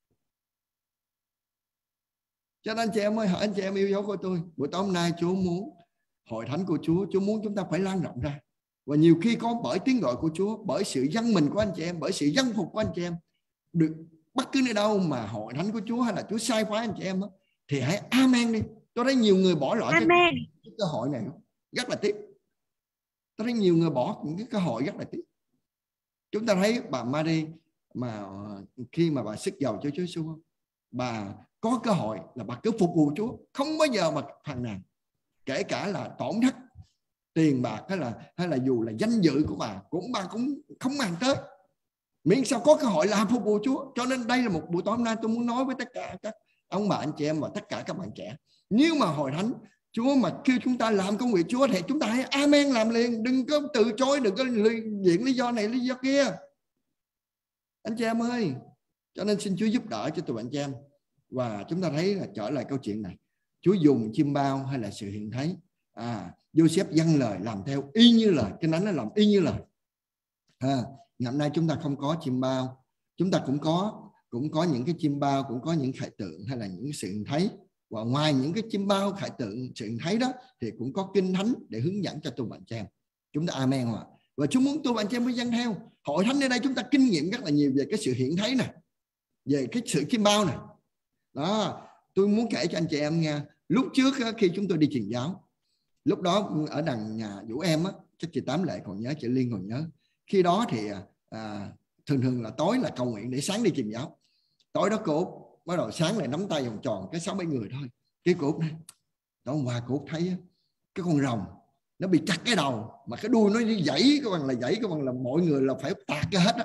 Cho nên anh chị em ơi, hỏi anh chị em yêu dấu của tôi, buổi tối hôm nay Chúa muốn hội thánh của Chúa, Chúa muốn chúng ta phải lan rộng ra. Và nhiều khi có bởi tiếng gọi của Chúa, bởi sự dâng mình của anh chị em, bởi sự dâng phục của anh chị em, được bất cứ nơi đâu mà hội thánh của Chúa hay là Chúa sai phái anh chị em đó, thì hãy amen đi. Tôi thấy nhiều người bỏ lỡ cái, cái cơ hội này rất là tiếc. Tôi thấy nhiều người bỏ những cái cơ hội rất là tiếc. Chúng ta thấy bà Mary mà khi mà bà sức giàu cho Chúa Giêsu, bà có cơ hội là bà cứ phục vụ Chúa, không bao giờ mà phàn nàn, kể cả là tổn thất tiền bạc hay là hay là dù là danh dự của bà cũng bà cũng không màng tới, miễn sao có cơ hội làm phục vụ Chúa. Cho nên đây là một buổi tối hôm nay tôi muốn nói với tất cả các ông bà anh chị em và tất cả các bạn trẻ, nếu mà hội thánh Chúa mà kêu chúng ta làm công việc Chúa thì chúng ta hãy amen làm liền, đừng có từ chối, đừng có viện lý do này lý do kia, anh chị em ơi. Cho nên xin Chúa giúp đỡ cho tụi bạn chị em. Và chúng ta thấy là trở lại câu chuyện này, Chúa dùng chiêm bao hay là sự hiện thấy, à, Joseph dâng lời làm theo y như lời, Kinh Thánh nó làm y như lời. À, ngày hôm nay chúng ta không có chiêm bao, chúng ta cũng có cũng có những cái chiêm bao, cũng có những khải tượng hay là những sự hiện thấy. Và ngoài những cái chiêm bao, khải tượng, sự hiện thấy đó thì cũng có Kinh Thánh để hướng dẫn cho tụi bạn chị em. Chúng ta amen mà. Và Chúa muốn tụi bạn chị em phải dâng theo. Hội thánh ở đây chúng ta kinh nghiệm rất là nhiều về cái sự hiện thấy này, về cái sự chiêm bao này. Đó, tôi muốn kể cho anh chị em nghe. Lúc trước khi chúng tôi đi truyền giáo, lúc đó ở đằng nhà Vũ em á, chắc chị Tám Lệ còn nhớ, chị Liên còn nhớ. Khi đó thì à, thường thường là tối là cầu nguyện để sáng đi truyền giáo. Tối đó cô bắt đầu sáng lại nắm tay vòng tròn cái sáu bảy người thôi. Cái cô Út này, tối hôm qua cô Út thấy cái con rồng nó bị chặt cái đầu, mà cái đuôi nó đi dãy, cái bằng là dãy, cái bằng là mọi người là phải tạt cái hết á.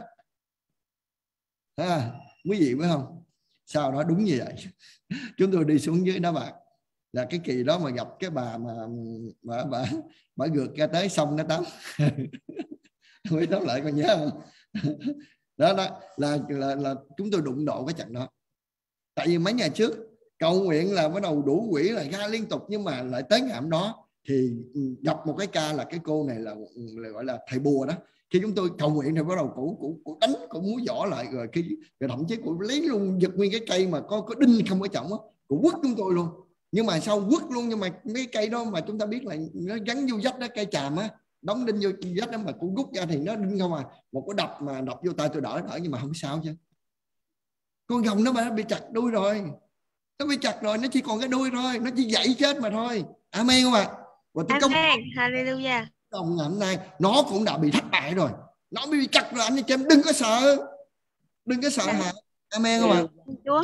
À, quý vị biết không? Sau đó đúng như vậy, chúng tôi đi xuống dưới đó bạn, là cái kỳ đó mà gặp cái bà mà bà bà, bà gượt ra tới sông nó tắm. Quý tóm lại con nhớ không? Đó, đó là, là là chúng tôi đụng độ cái trận đó. Tại vì mấy ngày trước cầu nguyện là bắt đầu đủ quỷ là ra liên tục, nhưng mà lại tới ngày hôm đó thì gặp một cái ca là cái cô này là, là gọi là thầy bùa đó. Khi chúng tôi cầu nguyện thì bắt đầu cụ cụ cụ đánh, cụ múa võ lại, rồi khi rồi thậm chí cụ lấy luôn giật nguyên cái cây mà có có đinh không ở trọng á, cụ quất chúng tôi luôn. Nhưng mà sau quất luôn, nhưng mà mấy cây đó mà chúng ta biết là nó gắn vô vách đó, cây chàm á, đóng đinh vô vách đó, mà cụ rút ra thì nó đinh không à. Một cái đập mà đập vô tay tôi đỡ đỡ, nhưng mà không sao chứ. Con rồng nó mà nó bị chặt đuôi rồi, nó bị chặt rồi, nó chỉ còn cái đuôi thôi, nó chỉ dãy chết mà thôi. Amen không ạ? À? Và tôi công Hallelujah. Đồng ngày hôm nay nó cũng đã bị thất bại rồi, nó bị chặt rồi anh chị em, đừng có sợ, đừng có sợ hãi. Amen không ạ? Chúa.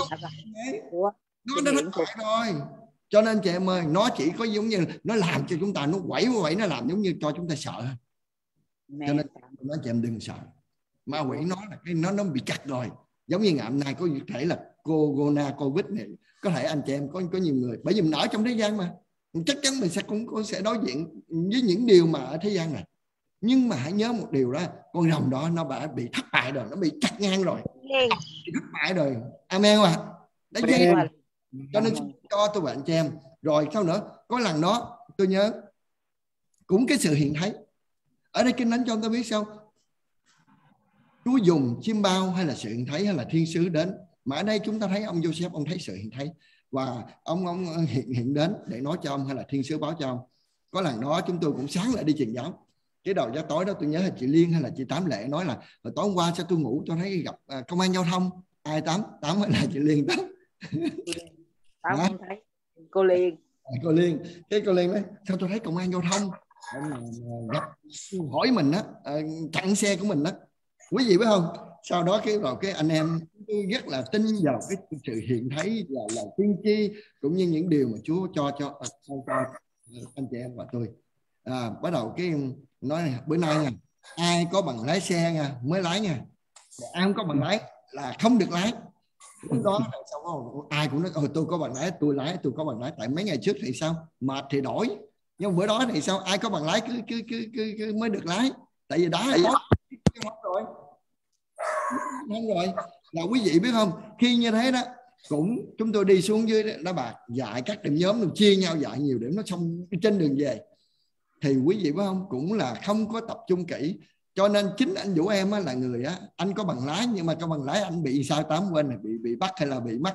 Nó đã thất bại rồi. Cho nên chị em ơi, nó chỉ có giống như nó làm cho chúng ta, nó quẩy quẩy, nó làm giống như cho chúng ta sợ. Cho nên nó chị em đừng sợ. Ma quỷ nó là cái nó nó bị chặt rồi. Giống như ngày hôm nay có thể là corona covid này, có thể anh chị em có có nhiều người, bởi vì mình ở trong thế gian mà, chắc chắn mình sẽ cũng, cũng sẽ đối diện với những điều mà ở thế gian này. Nhưng mà hãy nhớ một điều đó, con rồng đó nó đã bị thất bại rồi, nó bị chặt ngang rồi, bị thất bại rồi. Amen ạ? Đã dây. Cho nên cho tôi bạn cho em. Rồi sau nữa có lần đó tôi nhớ cũng cái sự hiện thấy ở đây, Kinh Thánh cho tôi biết sao Chúa dùng chim bao hay là sự hiện thấy hay là thiên sứ đến, mà ở đây chúng ta thấy ông Joseph, ông thấy sự hiện thấy và ông ông hiện hiện đến để nói cho ông, hay là thiên sứ báo cho ông. Có lần đó chúng tôi cũng sáng lại đi truyền giáo, cái đầu giờ tối đó tôi nhớ là chị Liên hay là chị Tám Lệ nói là tối hôm qua sao tôi ngủ tôi thấy gặp à, công an giao thông. Ai? Tám Tám hay là chị Liên? Tám Tám không thấy cô Liên. À, cô Liên. Cái cô Liên nói sao tôi thấy công an giao thông gặp hỏi mình á, chặn xe của mình đó, quý vị biết không? Sau đó cái rồi cái anh em rất là tin vào cái sự hiện thấy là là tiên tri, cũng như những điều mà Chúa cho cho, cho, cho anh chị em và tôi. À, bắt đầu cái nói này, bữa nay nha, ai có bằng lái xe nha mới lái nha, ai không có bằng lái là không được lái. Lúc đó sao không? Ai cũng nói ôi tôi có bằng lái, tôi lái, tôi có bằng lái. Tại mấy ngày trước thì sao mệt thì đổi, nhưng bữa đó thì sao ai có bằng lái cứ cứ cứ, cứ, cứ mới được lái, tại vì đã có rồi không rồi. Là quý vị biết không, khi như thế đó cũng chúng tôi đi xuống dưới đó bà dạy các điểm nhóm, nó chia nhau dạy nhiều điểm, nó xong trên đường về thì quý vị biết không, cũng là không có tập trung kỹ. Cho nên chính anh Vũ em á, là người á, anh có bằng lái nhưng mà có bằng lái anh bị sao Tám quên này, bị bị bắt hay là bị mất?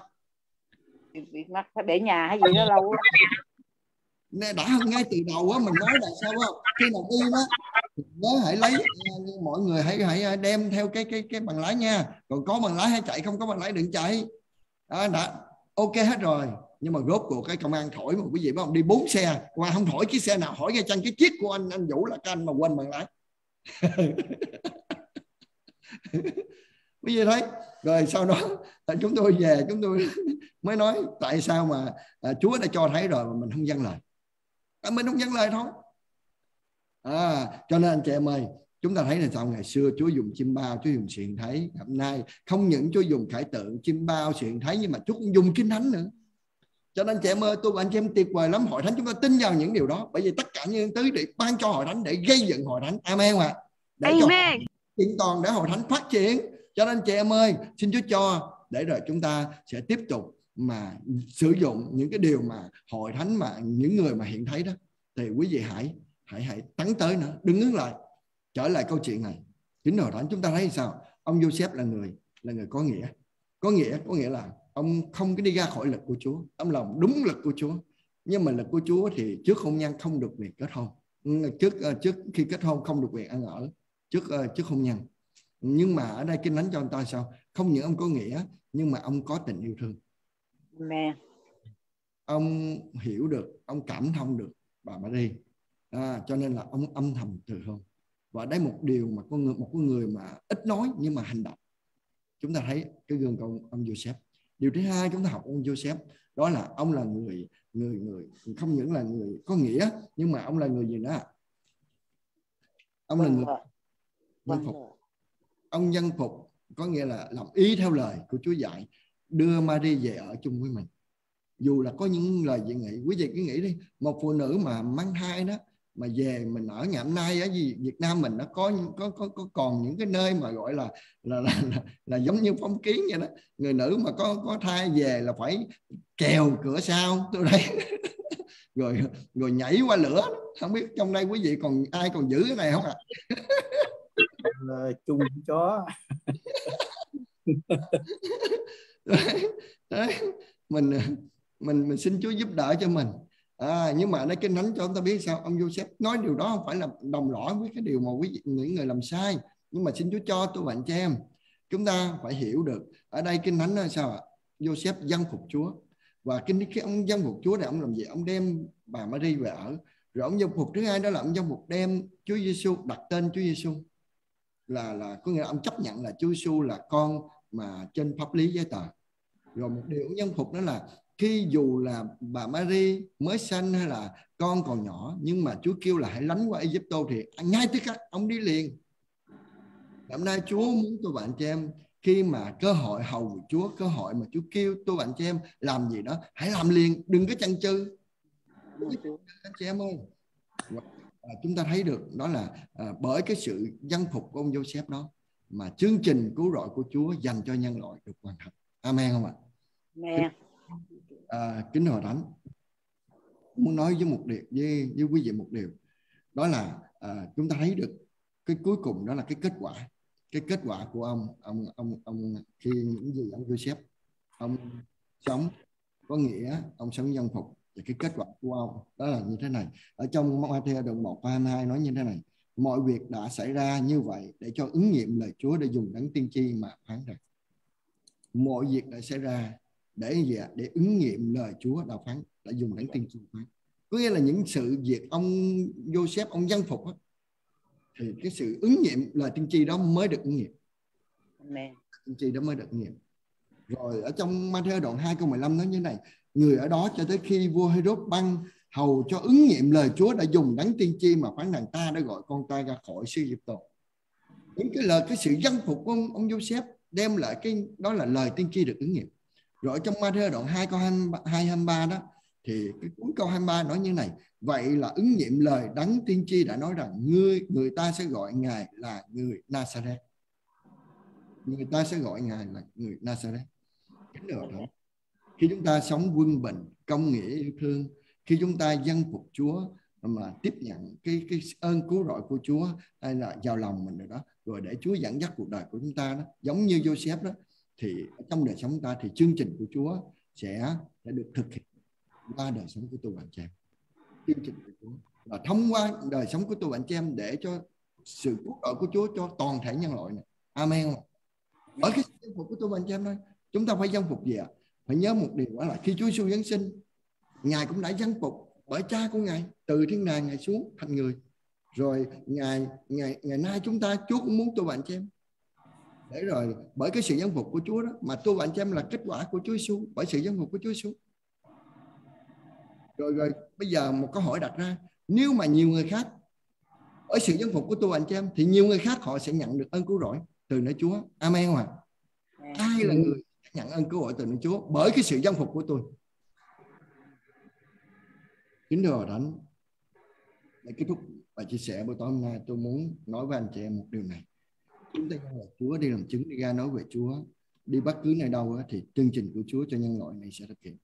Bị mất, phải để nhà hay gì đó lâu lắm. Đã hơn ngay từ đầu á, mình nói là sao á, khi nào đi đó nhớ hãy lấy, mọi người hãy hãy đem theo cái cái cái bằng lái nha. Còn có bằng lái hãy chạy, không có bằng lái đừng chạy. À, đã ok hết rồi. Nhưng mà rốt cuộc cái công an thổi mà quý vị biết không, đi bốn xe qua không thổi cái xe nào, hỏi ngay chân cái chiếc của anh anh Vũ là cái anh mà quên bằng lái. Quý vị thấy. Rồi sau đó chúng tôi về chúng tôi mới nói tại sao mà à, Chúa đã cho thấy rồi mà mình không dâng lời. À, mình không dâng lời thôi. À, cho nên anh chị em ơi, chúng ta thấy là sao ngày xưa Chúa dùng chim bao, Chúa dùng sự hiện thấy. Hôm nay không những Chúa dùng khải tượng, chim bao, sự hiện thấy, nhưng mà Chúa cũng dùng Kinh Thánh nữa. Cho nên chị em ơi, tôi và anh chị em tuyệt vời lắm. Hội thánh chúng ta tin vào những điều đó, bởi vì tất cả những thứ để ban cho hội thánh để gây dựng hội thánh. Amen ạ. Để Amen. Cho kiện toàn để hội thánh phát triển. Cho nên chị em ơi, xin Chúa cho để rồi chúng ta sẽ tiếp tục mà sử dụng những cái điều mà hội thánh mà những người mà hiện thấy đó, thì quý vị hãy hãy hãy tấn tới nữa, đừng ngưng lại. Trở lại câu chuyện này, chính hội thánh chúng ta thấy sao? Ông Joseph là người là người có nghĩa, có nghĩa có nghĩa là ông không có đi ra khỏi lực của Chúa, ông làm đúng lực của Chúa. Nhưng mà lực của Chúa thì trước hôn nhân không được quyền kết hôn, trước trước khi kết hôn không được quyền ăn ở trước trước hôn nhân. Nhưng mà ở đây Kinh Thánh cho ông ta sao? Không những ông có nghĩa, nhưng mà ông có tình yêu thương. Amen. Ông hiểu được, ông cảm thông được bà Maria. À, cho nên là ông âm thầm từ hôn. Và đây một điều mà con người, một con người mà ít nói nhưng mà hành động. Chúng ta thấy cái gương của ông, ông Joseph. Điều thứ hai chúng ta học ông Joseph, đó là ông là người người người không những là người có nghĩa, nhưng mà ông là người gì nữa? Ông là người dân phục. Ông dân phục có nghĩa là làm ý theo lời của Chúa dạy, đưa Maria về ở chung với mình. Dù là có những lời dị nghị, quý vị cứ nghĩ đi, một phụ nữ mà mang thai đó mà về mình ở ngày hôm nay ở gì Việt Nam mình nó có có có có còn những cái nơi mà gọi là là là, là, là giống như phong kiến vậy đó, người nữ mà có có thai về là phải kèo cửa sau tôi đây rồi rồi nhảy qua lửa. Không biết trong đây quý vị còn ai còn giữ cái này không ạ? À? Chung chó. Đấy, đấy. Mình mình mình xin Chúa giúp đỡ cho mình. À, nhưng mà đây Kinh Thánh cho chúng ta biết sao ông Joseph nói điều đó không phải là đồng lõa với cái điều mà quý vị những người làm sai, nhưng mà xin Chúa cho tôi bạn cho em chúng ta phải hiểu được ở đây Kinh Thánh nói sao ạ? Joseph dân phục Chúa, và kinh cái ông dân phục Chúa này ông làm gì? Ông đem bà Mary về ở, rồi ông dân phục thứ hai đó là ông dân phục đem Chúa Giêsu, đặt tên Chúa Giêsu, là là có nghĩa là ông chấp nhận là Chúa Giêsu là con mà trên pháp lý giấy tờ. Rồi một điều ông dân phục đó là khi dù là bà Mary mới sanh hay là con còn nhỏ, nhưng mà Chúa kêu là hãy lánh qua Egypto thì ngay tức khắc ông đi liền. Hôm nay Chúa muốn tôi bạn cho em khi mà cơ hội hầu của Chúa, cơ hội mà Chúa kêu tôi bạn cho em làm gì đó, hãy làm liền, đừng có chần chừ anh chị em ơi. À, chúng ta thấy được đó là à, bởi cái sự dân phục của ông Joseph đó mà chương trình cứu rỗi của Chúa dành cho nhân loại được hoàn thành. Amen không ạ? Amen. À, kính Hội Thánh, muốn nói với một điều với, với quý vị một điều đó là à, chúng ta thấy được cái cuối cùng đó là cái kết quả, cái kết quả của ông ông ông ông khi những gì ông Joseph ông sống, có nghĩa ông sống dân phục, và cái kết quả của ông đó là như thế này. Ở trong Ma-thi-ơ đoạn một hai mươi hai nói như thế này: mọi việc đã xảy ra như vậy để cho ứng nghiệm lời Chúa để dùng đấng tiên tri mà phán rằng. Mọi việc đã xảy ra để gì ạ? Để ứng nghiệm lời Chúa đã phán, đã dùng đấng tiên tri phán. Có nghĩa là những sự việc ông Joseph ông dân phục đó, thì cái sự ứng nghiệm lời tiên tri đó mới được ứng nghiệm. Amen. Tiên tri đó mới được ứng nghiệm. Rồi ở trong Ma-thi-ơ đoạn hai câu mười lăm nói như thế này: người ở đó cho tới khi vua Hê-rốt băng hầu cho ứng nghiệm lời Chúa đã dùng đấng tiên tri mà phán rằng ta đã gọi con ta ra khỏi xứ Ai-cập. Những cái lời, cái sự dân phục của ông, ông Joseph đem lại cái đó là lời tiên tri được ứng nghiệm. Rồi trong Ma-thi-ơ đoạn hai câu hai mươi ba đó thì cái cuối câu hai mươi ba nói như này: vậy là ứng nghiệm lời đấng tiên tri đã nói rằng người người ta sẽ gọi ngài là người Nazareth. Người ta sẽ gọi ngài là người Nazareth. Khi chúng ta sống quân bình, công nghĩa, yêu thương, khi chúng ta dân phục Chúa mà tiếp nhận cái cái ơn cứu rỗi của Chúa hay là vào lòng mình rồi đó, rồi để Chúa dẫn dắt cuộc đời của chúng ta đó, giống như Joseph đó, thì trong đời sống chúng ta thì chương trình của Chúa sẽ sẽ được thực hiện qua đời sống của tôi bạn chị em. Chương trình của Chúa và thông qua đời sống của tôi bạn chị em để cho sự cứu rỗi của Chúa cho toàn thể nhân loại này. Amen. Ở cái dân phục của tôi bạn chị em thôi, chúng ta phải dân phục gì ạ? Phải nhớ một điều đó là khi Chúa Giêsu giáng sinh, ngài cũng đã dân phục bởi cha của ngài, từ thiên đàng ngài xuống thành người. Rồi ngày ngày ngày nay chúng ta Chúa cũng muốn tôi bạn chị em. Để rồi bởi cái sự dân phục của Chúa đó mà tôi bạn chị em là kết quả của Chúa Giêsu, bởi sự dân phục của Chúa Giêsu. Rồi rồi bây giờ một câu hỏi đặt ra, nếu mà nhiều người khác ở sự dân phục của tôi bạn chị em thì nhiều người khác họ sẽ nhận được ơn cứu rỗi từ nơi Chúa. Amen không ạ? Ai là người nhận ơn cứu rỗi từ nơi Chúa bởi cái sự dân phục của tôi? Kính thưa Hội Thánh, để kết thúc bài chia sẻ buổi tối hôm nay, tôi muốn nói với anh chị em một điều này. Chúng ta là Chúa đi làm chứng, đi ra nói về Chúa, đi bất cứ nơi đâu đó, thì chương trình của Chúa cho nhân loại này sẽ thực hiện.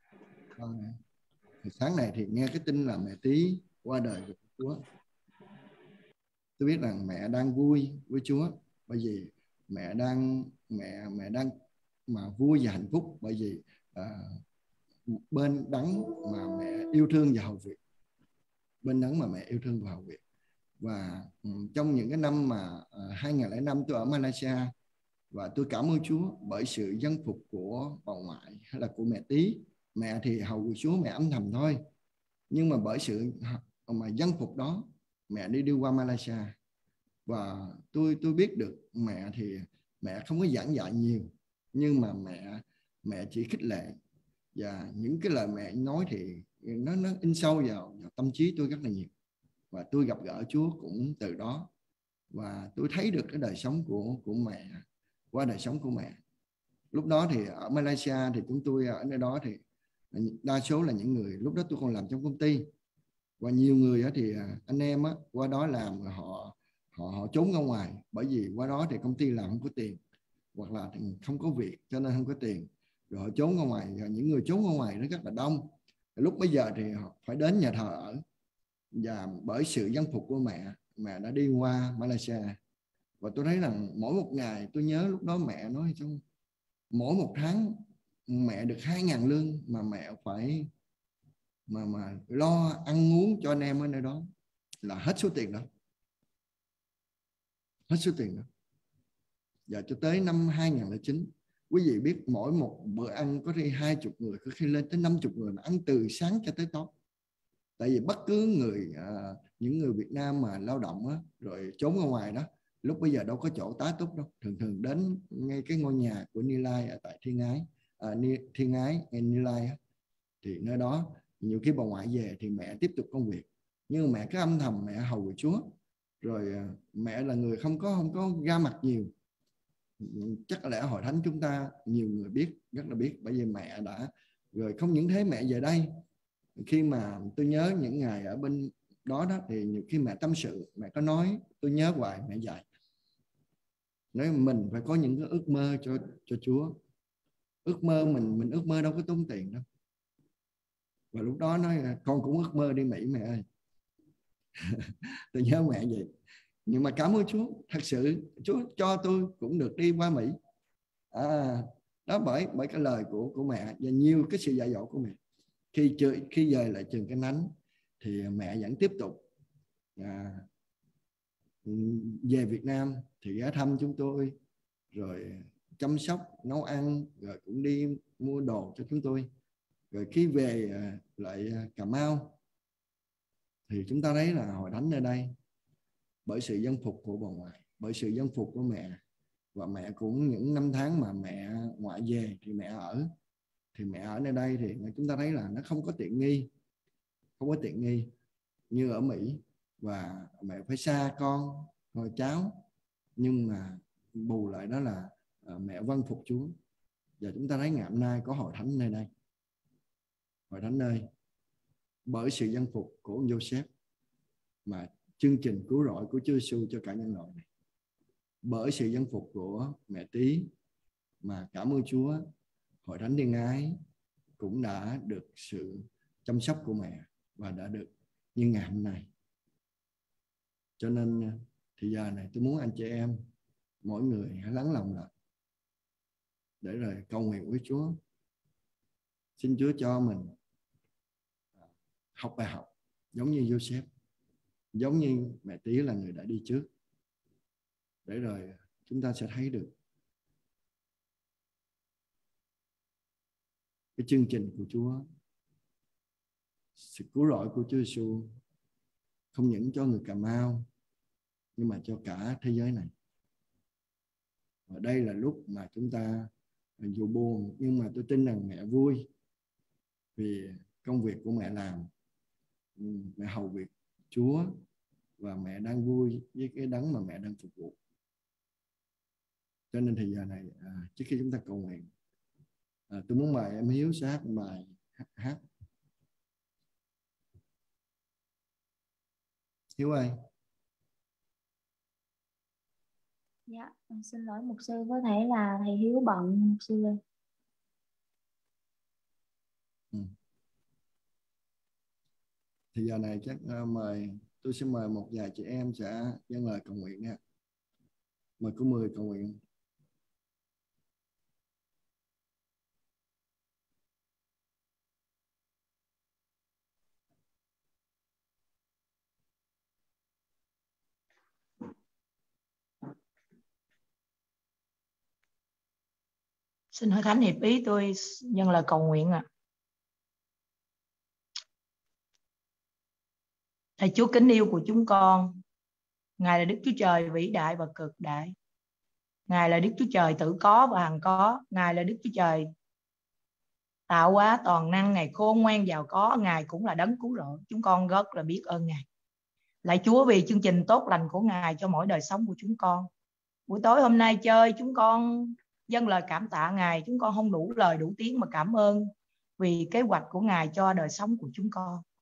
Thì sáng này thì nghe cái tin là mẹ Tí qua đời của Chúa. Tôi biết rằng mẹ đang vui với Chúa bởi vì mẹ đang mẹ mẹ đang mà vui và hạnh phúc bởi vì à, bên đấng mà mẹ yêu thương và hầu việc, bên đấng mà mẹ yêu thương và hầu việc. Và um, trong những cái năm mà uh, hai nghìn lẻ năm tôi ở Malaysia, và tôi cảm ơn Chúa bởi sự dân phục của bà ngoại hay là của mẹ Tí. Mẹ thì hầu việc Chúa, mẹ âm thầm thôi, nhưng mà bởi sự mà dân phục đó, mẹ đi đi qua Malaysia. Và tôi tôi biết được mẹ thì mẹ không có giảng dạy nhiều, nhưng mà mẹ mẹ chỉ khích lệ, và những cái lời mẹ nói thì nó nó in sâu vào, vào tâm trí tôi rất là nhiều. Và tôi gặp gỡ Chúa cũng từ đó, và tôi thấy được cái đời sống của của mẹ qua đời sống của mẹ. Lúc đó thì ở Malaysia thì chúng tôi ở nơi đó thì đa số là những người, lúc đó tôi còn làm trong công ty, Và nhiều người thì anh em qua đó làm họ họ họ trốn ra ngoài, bởi vì qua đó thì công ty làm không có tiền, hoặc là không có việc cho nên không có tiền, rồi họ trốn ra ngoài. Và những người trốn ra ngoài nó rất là đông. Lúc bây giờ thì họ phải đến nhà thờ ở, và bởi sự dân phục của mẹ, mẹ đã đi qua Malaysia. Và tôi thấy rằng mỗi một ngày, tôi nhớ lúc đó mẹ nói trong mỗi một tháng mẹ được hai ngàn lương, mà mẹ phải mà mà lo ăn uống cho anh em ở nơi đó là hết số tiền đó, hết số tiền đó. Và cho tới năm hai nghìn lẻ chín, quý vị biết mỗi một bữa ăn có khi hai chục người, có khi lên tới năm chục người mà ăn từ sáng cho tới tối. Tại vì bất cứ người à, những người Việt Nam mà lao động á, rồi trốn ra ngoài đó, lúc bây giờ đâu có chỗ tá túc đâu, thường thường đến ngay cái ngôi nhà của Ni Lai ở tại Thiên Ái, à, Thiên Ái ngay Ni Lai á, thì nơi đó nhiều khi bà ngoại về thì mẹ tiếp tục công việc, nhưng mẹ cứ âm thầm mẹ hầu việc Chúa. Rồi à, mẹ là người không có không có ra mặt nhiều. Chắc có lẽ hội thánh chúng ta nhiều người biết, rất là biết, bởi vì mẹ đã rồi. Không những thế, mẹ về đây, khi mà tôi nhớ những ngày ở bên đó đó, thì nhiều khi mẹ tâm sự, mẹ có nói, tôi nhớ hoài mẹ dạy, nói mình phải có những cái ước mơ cho cho Chúa. Ước mơ mình mình ước mơ đâu có tốn tiền đâu. Và lúc đó nói con cũng ước mơ đi Mỹ mẹ ơi. Tôi nhớ mẹ vậy. Nhưng mà cảm ơn Chúa, thật sự Chúa cho tôi cũng được đi qua Mỹ. À, đó bởi bởi cái lời của của mẹ và nhiều cái sự dạy dỗ của mẹ. Khi chơi khi về lại trường Kinh Thánh thì mẹ vẫn tiếp tục à, về Việt Nam thì ghé thăm chúng tôi, rồi chăm sóc nấu ăn, rồi cũng đi mua đồ cho chúng tôi. Rồi khi về à, lại Cà Mau thì chúng ta thấy là hội thánh ở đây, bởi sự dân phục của bà ngoại, bởi sự dân phục của mẹ, và mẹ cũng những năm tháng mà mẹ ngoại về thì mẹ ở thì mẹ ở nơi đây thì chúng ta thấy là nó không có tiện nghi, không có tiện nghi như ở Mỹ, và mẹ phải xa con rồi cháu, nhưng mà bù lại đó là mẹ vâng phục Chúa. Và chúng ta thấy ngày hôm nay có hội thánh nơi đây, hội thánh nơi bởi sự dân phục của ông Joseph mà chương trình cứu rỗi của Chúa Giêsu cho cả nhân loại này, bởi sự dân phục của mẹ Tí mà cảm ơn Chúa, hội thánh Thiên Ái cũng đã được sự chăm sóc của mẹ và đã được như ngày hôm nay. Cho nên thì giờ này tôi muốn anh chị em mỗi người hãy lắng lòng lại để rồi cầu nguyện với Chúa, xin Chúa cho mình học bài học giống như Joseph, giống như mẹ Tí là người đã đi trước, để rồi chúng ta sẽ thấy được cái chương trình của Chúa, sự cứu rỗi của Chúa Giêsu không những cho người Cà Mau nhưng mà cho cả thế giới này. Và đây là lúc mà chúng ta dù buồn nhưng mà tôi tin rằng mẹ vui vì công việc của mẹ làm, mẹ hầu việc Chúa, và mẹ đang vui với cái đấng mà mẹ đang phục vụ. Cho nên thì giờ này à, trước khi chúng ta cầu nguyện, à, tôi muốn mời em Hiếu sẽ hát một bài hát. Hiếu ơi. Dạ, xin lỗi mục sư, có thể là thầy Hiếu bận mục sư ơi. Ừ. Thì giờ này chắc uh, mời tôi sẽ mời một vài chị em sẽ dâng lời cầu nguyện nha. Mời cô Mười cầu nguyện. Xin Hội Thánh hiệp ý tôi dâng lời cầu nguyện ạ. À. Thầy Chúa kính yêu của chúng con, Ngài là Đức Chúa Trời vĩ đại và cực đại. Ngài là Đức Chúa Trời tự có và hằng có. Ngài là Đức Chúa Trời tạo hóa toàn năng. Ngài khôn ngoan giàu có. Ngài cũng là đấng cứu rỗi. Chúng con rất là biết ơn Ngài. Lạy Chúa vì chương trình tốt lành của Ngài cho mỗi đời sống của chúng con. Buổi tối hôm nay chơi chúng con dâng lời cảm tạ Ngài. Chúng con không đủ lời đủ tiếng mà cảm ơn vì kế hoạch của Ngài cho đời sống của chúng con.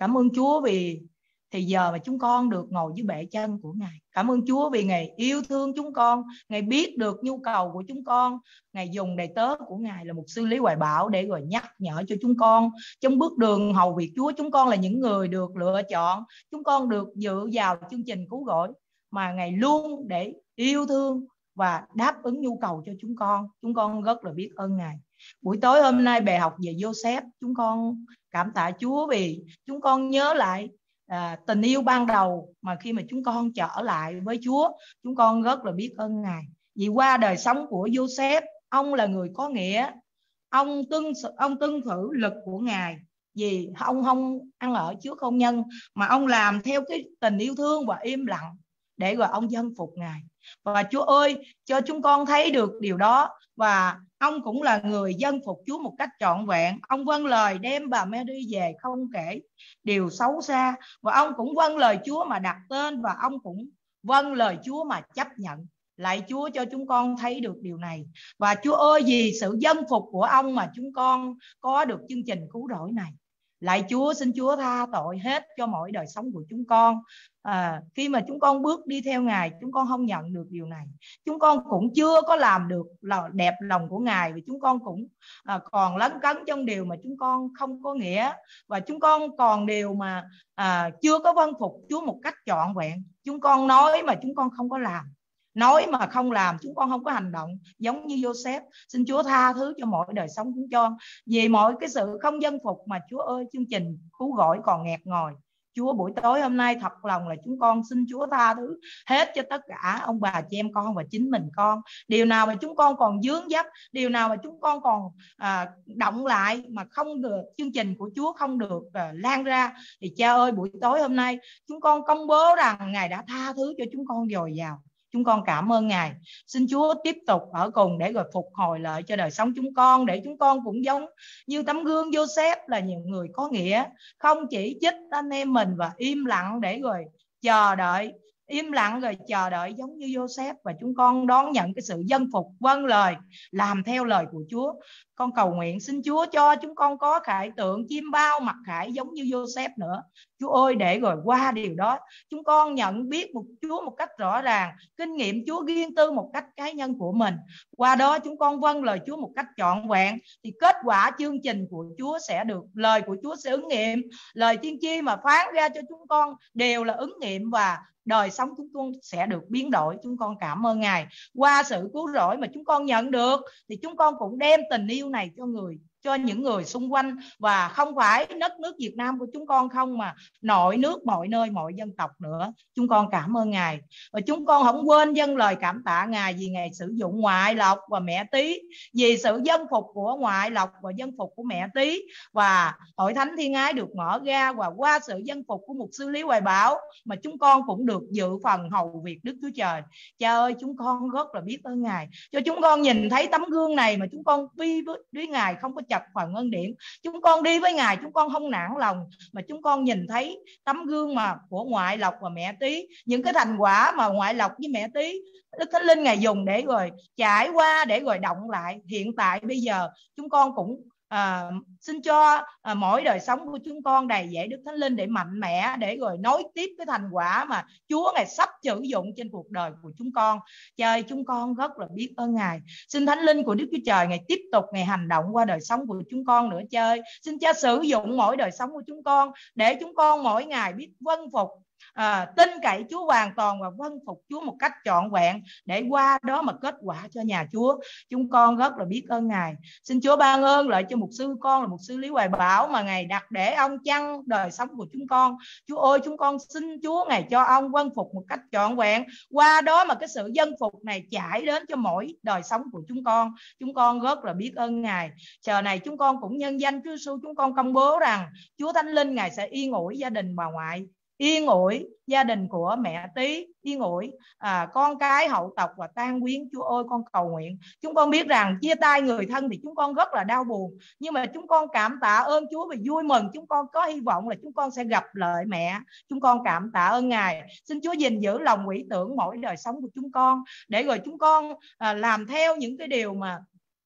Cảm ơn Chúa vì thì giờ mà chúng con được ngồi dưới bệ chân của Ngài. Cảm ơn Chúa vì Ngài yêu thương chúng con, Ngài biết được nhu cầu của chúng con. Ngài dùng đầy tớ của Ngài là mục sư Lý Hoài Bảo để rồi nhắc nhở cho chúng con trong bước đường hầu việc Chúa. Chúng con là những người được lựa chọn, chúng con được dự vào chương trình cứu rỗi mà Ngài luôn để yêu thương và đáp ứng nhu cầu cho chúng con. Chúng con rất là biết ơn Ngài. Buổi tối hôm nay bài học về Joseph, chúng con cảm tạ Chúa vì chúng con nhớ lại à, tình yêu ban đầu mà khi mà chúng con trở lại với Chúa. Chúng con rất là biết ơn Ngài vì qua đời sống của Joseph, ông là người có nghĩa, ông tuân ông tuân thủ lực của Ngài, vì ông không ăn ở trước hôn nhân mà ông làm theo cái tình yêu thương và im lặng để rồi ông dân phục Ngài. Và Chúa ơi, cho chúng con thấy được điều đó. Và ông cũng là người dân phục Chúa một cách trọn vẹn. Ông vâng lời đem bà Mary về không kể điều xấu xa. Và ông cũng vâng lời Chúa mà đặt tên. Và ông cũng vâng lời Chúa mà chấp nhận. Lạy Chúa cho chúng con thấy được điều này. Và Chúa ơi, vì sự dân phục của ông mà chúng con có được chương trình cứu rỗi này. Lạy Chúa, xin Chúa tha tội hết cho mọi đời sống của chúng con. À, khi mà chúng con bước đi theo Ngài, chúng con không nhận được điều này. Chúng con cũng chưa có làm được đẹp lòng của Ngài, vì chúng con cũng à, còn lấn cấn trong điều mà chúng con không có nghĩa. Và chúng con còn điều mà à, chưa có vâng phục Chúa một cách trọn vẹn. Chúng con nói mà chúng con không có làm. Nói mà không làm, chúng con không có hành động giống như Joseph. Xin Chúa tha thứ cho mọi đời sống chúng con vì mọi cái sự không dân phục mà Chúa ơi, chương trình cứu rỗi còn nghẹt ngòi. Chúa, buổi tối hôm nay thật lòng là chúng con xin Chúa tha thứ hết cho tất cả ông bà chị em con và chính mình con. Điều nào mà chúng con còn vướng vấp, điều nào mà chúng con còn à, động lại mà không được, chương trình của Chúa không được à, lan ra, thì Cha ơi, buổi tối hôm nay chúng con công bố rằng Ngài đã tha thứ cho chúng con dồi dào. Chúng con cảm ơn Ngài. Xin Chúa tiếp tục ở cùng để rồi phục hồi lại cho đời sống chúng con, để chúng con cũng giống như tấm gương Joseph là những người có nghĩa, không chỉ trích anh em mình và im lặng để rồi chờ đợi, im lặng rồi chờ đợi giống như Joseph. Và chúng con đón nhận cái sự dân phục, vâng lời, làm theo lời của Chúa. Con cầu nguyện xin Chúa cho chúng con có khải tượng chim bao mặc khải giống như Joseph nữa. Chúa ơi, để rồi qua điều đó chúng con nhận biết một Chúa một cách rõ ràng, kinh nghiệm Chúa riêng tư một cách cá nhân của mình. Qua đó chúng con vâng lời Chúa một cách trọn vẹn, thì kết quả chương trình của Chúa sẽ được, lời của Chúa sẽ ứng nghiệm. Lời tiên tri mà phán ra cho chúng con đều là ứng nghiệm và đời sống chúng con sẽ được biến đổi. Chúng con cảm ơn Ngài. Qua sự cứu rỗi mà chúng con nhận được thì chúng con cũng đem tình yêu này cho người, cho những người xung quanh, và không phải đất nước Việt Nam của chúng con không, mà nội nước, mọi nơi, mọi dân tộc nữa. Chúng con cảm ơn Ngài. Và chúng con không quên dâng lời cảm tạ Ngài vì Ngài sử dụng Ngoại Lộc và Mẹ Tí, vì sự dân phục của Ngoại Lộc và dân phục của Mẹ Tí, và Hội Thánh Thiên Ái được mở ra, và qua sự dân phục của mục sư Lý Hoài Bảo mà chúng con cũng được dự phần hầu việc Đức Chúa Trời. Cha ơi, chúng con rất là biết ơn Ngài cho chúng con nhìn thấy tấm gương này mà chúng con đi với, với Ngài không có chật phần ân điển. Chúng con đi với Ngài chúng con không nản lòng, mà chúng con nhìn thấy tấm gương mà của Ngoại Lộc và Mẹ Tí, những cái thành quả mà Ngoại Lộc với Mẹ Tí Đức Thánh Linh Ngài dùng để rồi trải qua, để rồi động lại. Hiện tại bây giờ chúng con cũng À, xin cho à, mỗi đời sống của chúng con đầy dẫy Đức Thánh Linh để mạnh mẽ, để rồi nối tiếp cái thành quả mà Chúa Ngài sắp sử dụng trên cuộc đời của chúng con. Trời, chúng con rất là biết ơn Ngài. Xin Thánh Linh của Đức Chúa Trời Ngài tiếp tục Ngài hành động qua đời sống của chúng con nữa. Trời, xin Cha sử dụng mỗi đời sống của chúng con để chúng con mỗi ngày biết vâng phục, À, tin cậy Chúa hoàn toàn và vâng phục Chúa một cách trọn vẹn, để qua đó mà kết quả cho nhà Chúa. Chúng con rất là biết ơn Ngài. Xin Chúa ban ơn lại cho mục sư con là mục sư Lý Hoài Bảo, mà Ngài đặt để ông chăn đời sống của chúng con. Chúa ơi, chúng con xin Chúa Ngài cho ông vâng phục một cách trọn vẹn, qua đó mà cái sự dân phục này trải đến cho mỗi đời sống của chúng con. Chúng con rất là biết ơn Ngài. Chờ này chúng con cũng nhân danh Chúa Giêsu, chúng con công bố rằng Chúa Thánh Linh Ngài sẽ yên ủi gia đình bà ngoại, yên ủi gia đình của Mẹ Tí, yên ủi à, con cái hậu tộc và tang quyến. Chúa ơi, con cầu nguyện, chúng con biết rằng chia tay người thân thì chúng con rất là đau buồn, nhưng mà chúng con cảm tạ ơn Chúa vì vui mừng chúng con có hy vọng là chúng con sẽ gặp lại mẹ. Chúng con cảm tạ ơn Ngài. Xin Chúa gìn giữ lòng ủy tưởng mỗi đời sống của chúng con, để rồi chúng con à, làm theo những cái điều mà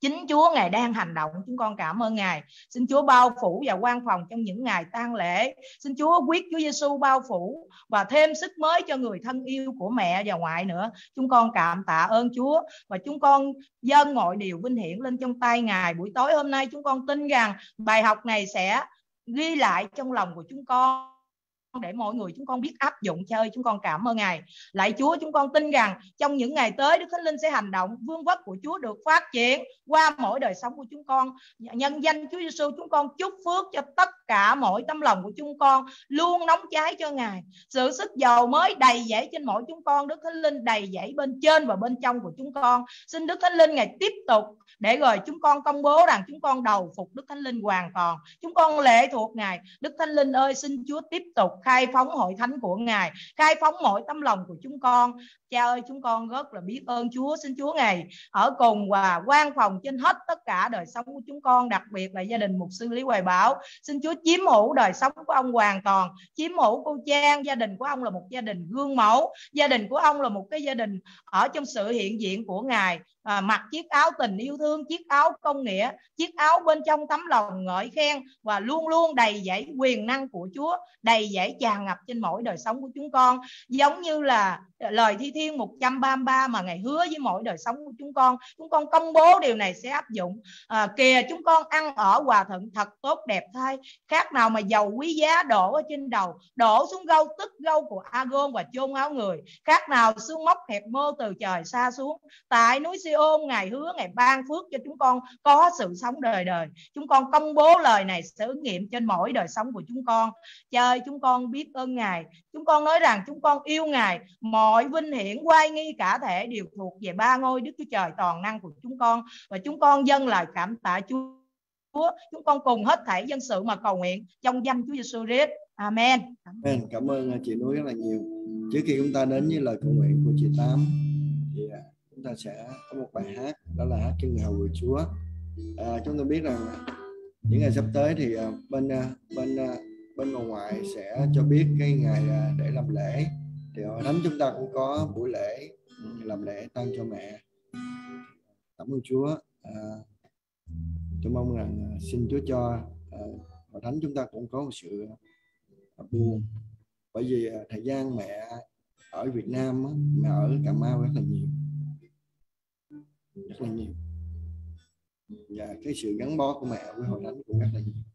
Chính Chúa Ngài đang hành động, chúng con cảm ơn Ngài. Xin Chúa bao phủ và quan phòng trong những ngày tang lễ. Xin Chúa quyết Chúa Giêsu bao phủ và thêm sức mới cho người thân yêu của mẹ và ngoại nữa. Chúng con cảm tạ ơn Chúa và chúng con dâng mọi điều vinh hiển lên trong tay Ngài. Buổi tối hôm nay chúng con tin rằng bài học này sẽ ghi lại trong lòng của chúng con để mọi người chúng con biết áp dụng chơi. Chúng con cảm ơn Ngài. Lạy Chúa, chúng con tin rằng trong những ngày tới Đức Thánh Linh sẽ hành động, vương quốc của Chúa được phát triển qua mỗi đời sống của chúng con. Nhân danh Chúa Giêsu, chúng con chúc phước cho tất cả mỗi tấm lòng của chúng con luôn nóng cháy cho Ngài. Sự sức dầu mới đầy dẫy trên mỗi chúng con. Đức Thánh Linh đầy dẫy bên trên và bên trong của chúng con. Xin Đức Thánh Linh Ngài tiếp tục để rồi chúng con công bố rằng chúng con đầu phục Đức Thánh Linh hoàn toàn. Chúng con lệ thuộc Ngài. Đức Thánh Linh ơi, xin Chúa tiếp tục khai phóng hội thánh của Ngài, khai phóng mỗi tấm lòng của chúng con. Cha ơi, chúng con rất là biết ơn Chúa. Xin Chúa Ngài ở cùng và quan phòng trên hết tất cả đời sống của chúng con, đặc biệt là gia đình mục sư Lý Hoài Bảo. Xin Chúa chiếm hữu đời sống của ông hoàn toàn, chiếm hữu cô Trang. Gia đình của ông là một gia đình gương mẫu, gia đình của ông là một cái gia đình ở trong sự hiện diện của Ngài. À, mặc chiếc áo tình yêu thương, chiếc áo công nghĩa, chiếc áo bên trong tấm lòng ngợi khen và luôn luôn đầy dẫy quyền năng của Chúa, đầy dẫy tràn ngập trên mỗi đời sống của chúng con, giống như là lời Thi Thiên một trăm ba mươi ba mà Ngài hứa với mỗi đời sống của chúng con. Chúng con công bố điều này sẽ áp dụng. À, kìa chúng con ăn ở hòa thuận thật tốt đẹp thay, khác nào mà dầu quý giá đổ ở trên đầu, đổ xuống gâu tức gâu của Agon và chôn áo người, khác nào sương móc hẹp mơ từ trời xa xuống. Tại núi Siôn Ngài hứa Ngài ban phước cho chúng con có sự sống đời đời. Chúng con công bố lời này sẽ ứng nghiệm trên mỗi đời sống của chúng con. Cha ơi, chúng con biết ơn Ngài. Chúng con nói rằng chúng con yêu Ngài. Mọi vinh hiển oai nghi cả thể đều thuộc về ba ngôi Đức Chúa Trời toàn năng của chúng con, và chúng con dâng lời cảm tạ Chúa. Chúng con cùng hết thảy dân sự mà cầu nguyện trong danh Chúa Giêsu Christ. Amen. Amen. Cảm ơn chị Núi rất là nhiều. Trước khi chúng ta đến với lời cầu nguyện của chị Tám thì chúng ta sẽ có một bài hát, đó là hát Chân Ngào của Chúa. À, chúng tôi biết rằng những ngày sắp tới thì bên bên bên ngoại ngoại sẽ cho biết cái ngày để làm lễ, thì hội thánh chúng ta cũng có buổi lễ làm lễ tang cho mẹ. Cảm ơn Chúa. À, tôi mong rằng xin Chúa cho à, hội thánh chúng ta cũng có một sự buồn, bởi vì thời gian mẹ ở Việt Nam, mẹ ở Cà Mau rất là nhiều, rất là nhiều, và cái sự gắn bó của mẹ với hội thánh cũng rất là nhiều.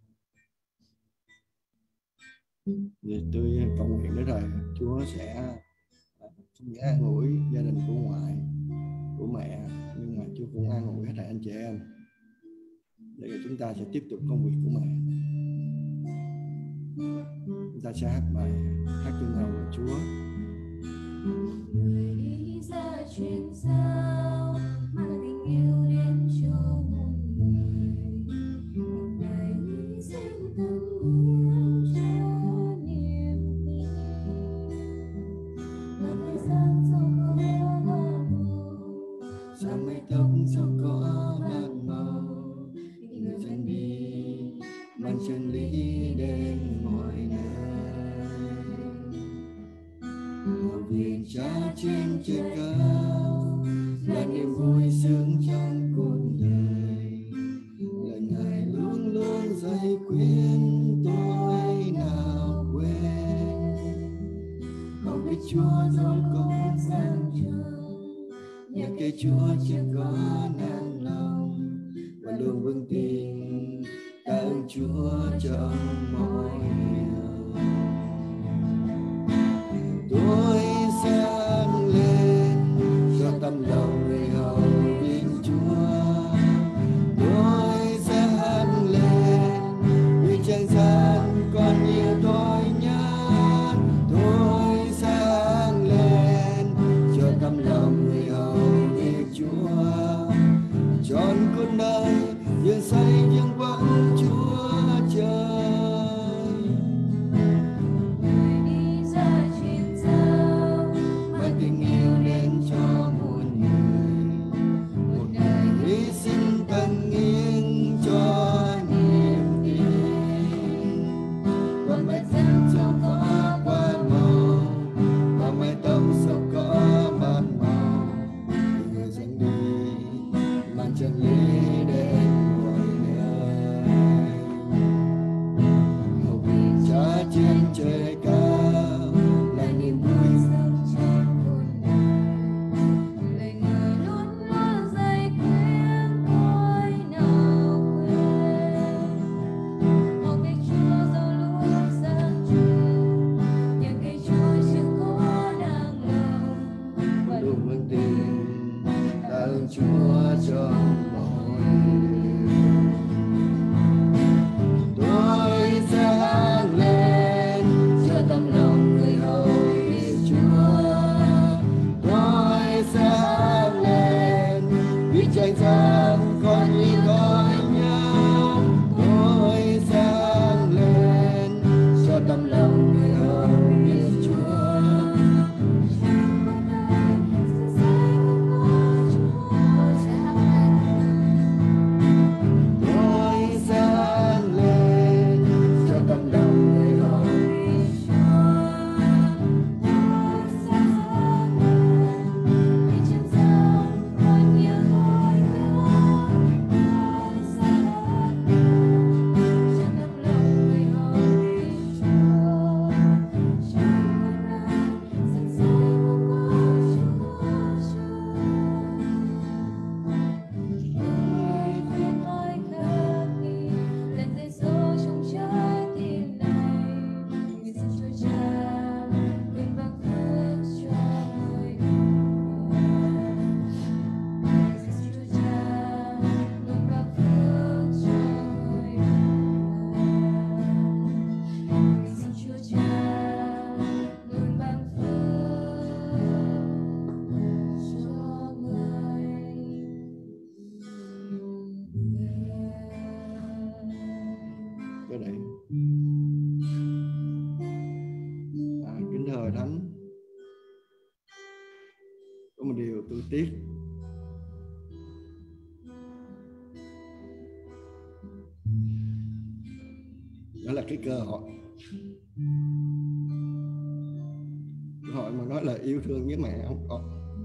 Thì tôi cầu nguyện đó rồi Chúa sẽ không những an ủi gia đình của ngoại, của mẹ, nhưng mà Chúa cũng an ủi hết thảy anh chị em, để chúng ta sẽ tiếp tục công việc của mẹ. Chúng ta sẽ hát bài hát Chân Ngào của Chúa. Người đi ra truyền giao mang tình yêu đến cho mọi người, ngày xin tâm hiến cho niềm tin, mà thời gian dẫu có mơ sáng mây tóc dẫu có bạc màu, người dân đi mang chân lý đến mọi nơi. Một vị Cha trên trời cao là niềm vui sướng trong cuộc đời, lời Ngài luôn luôn dạy khuyên tôi nào quên. Không biết Chúa dẫu có gian trường, nhờ cái Chúa chưa có nản lòng, và luôn vững tin tạ ơn Chúa trong mọi điều. Tôi sẽ ăn lên cho tâm lòng người hầu biết Chúa. Tôi sẽ ăn lên vì chẳng gian còn nhiều tôi nhớ. Tôi sẽ ăn lên cho tâm lòng người hầu biết Chúa. Trọn cuộc đời dường say nhưng vẫn Chúa trời. tiếc. Đó là cái cơ hội. Cơ hội mà nói là yêu thương với mẹ không có.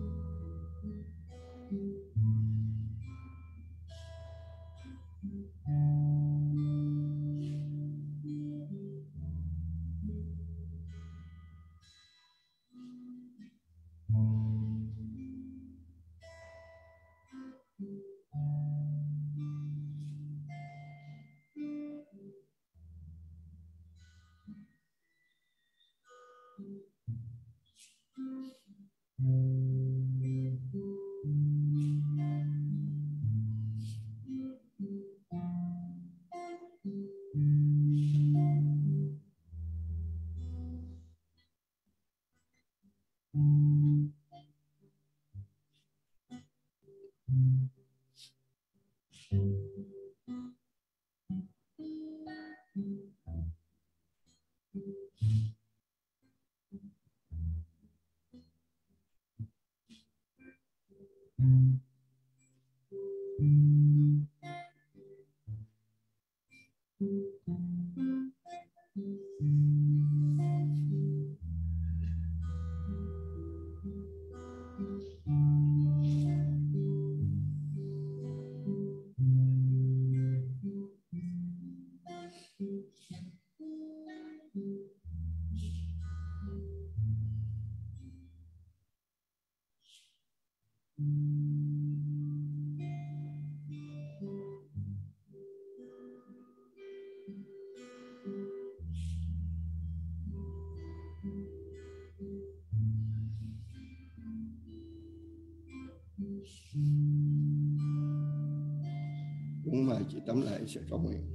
Cũng mời chị Tấm Lệ sẽ cầu nguyện.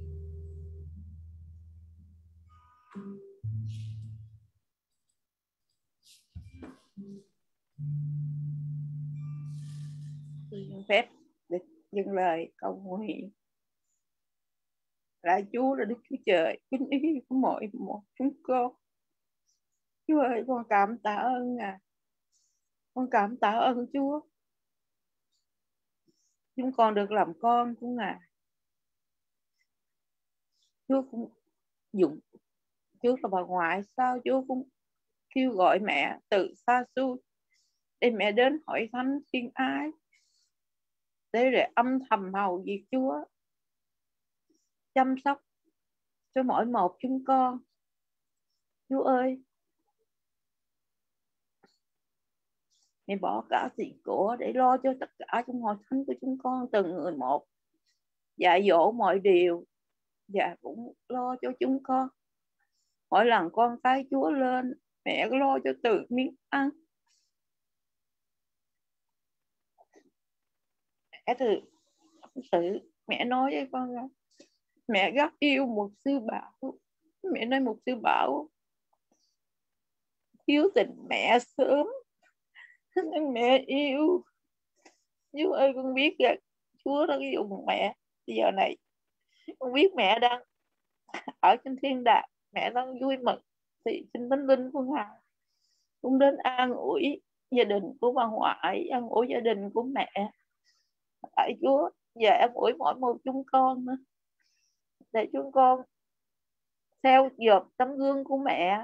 Xin phép được dâng lời cầu nguyện. Lạy Chúa là Đức Chúa Trời kính ý của mọi một chúng con. Chúa ơi, con cảm tạ ơn Ngài. Con cảm tạ ơn Chúa. Chúng con được làm con của Ngài. Chúa cũng dụng Chúa là bà ngoại, sao Chúa cũng kêu gọi mẹ từ xa xôi để mẹ đến hỏi thăm thiên ái, để để âm thầm hầu việc Chúa, chăm sóc cho mỗi một chúng con. Chúa ơi, mẹ bỏ cả tiền của để lo cho tất cả trong hội thánh của chúng con từng người một, dạy dỗ mọi điều và cũng lo cho chúng con. Mỗi lần con cái Chúa lên, mẹ lo cho từ miếng ăn. Mẹ từ sự mẹ nói với con là mẹ rất yêu một sư Bảo. Mẹ nói một sư Bảo thiếu tình mẹ sớm nên mẹ yêu. Chúa ơi, con biết là Chúa đã dùng mẹ giờ này. Con biết mẹ đang ở trên thiên đàng, mẹ đang vui mừng, thì xin thánh linh của Ngài cũng đến an ủi gia đình của bà ngoại, an ủi gia đình của mẹ. Tại Chúa và an ủi mỗi một chúng con nữa, để chúng con theo dõi tấm gương của mẹ,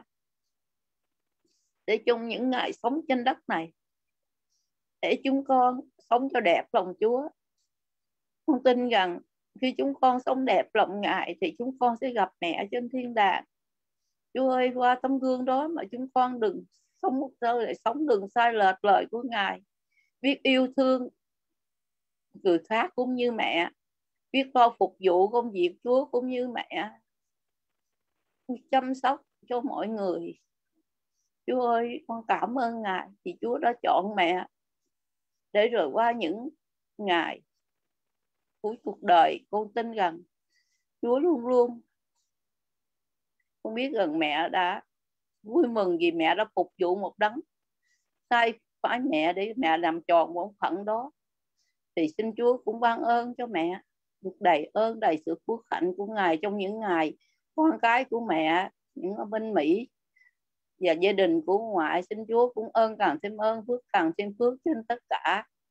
để trong những ngày sống trên đất này, để chúng con sống cho đẹp lòng Chúa. Con tin rằng khi chúng con sống đẹp lòng Ngài thì chúng con sẽ gặp mẹ trên thiên đàng. Chúa ơi, qua tấm gương đó mà chúng con đừng sống một đời lại sống đừng sai lệch lời của Ngài, biết yêu thương người khác cũng như mẹ, biết lo phục vụ công việc Chúa cũng như mẹ, chăm sóc cho mọi người. Chúa ơi, con cảm ơn Ngài vì Chúa đã chọn mẹ để rồi qua những ngày cuối cuộc đời, con tin rằng Chúa luôn luôn con biết rằng mẹ đã vui mừng vì mẹ đã phục vụ một đấng sai phải mẹ để mẹ làm tròn bổn phận đó. Thì xin Chúa cũng ban ơn cho mẹ được đầy ơn đầy sự phước hạnh của Ngài trong những ngày con cái của mẹ những ở bên Mỹ và gia đình của ngoại. Xin Chúa cũng ơn càng thêm ơn, phước càng thêm phước trên tất cả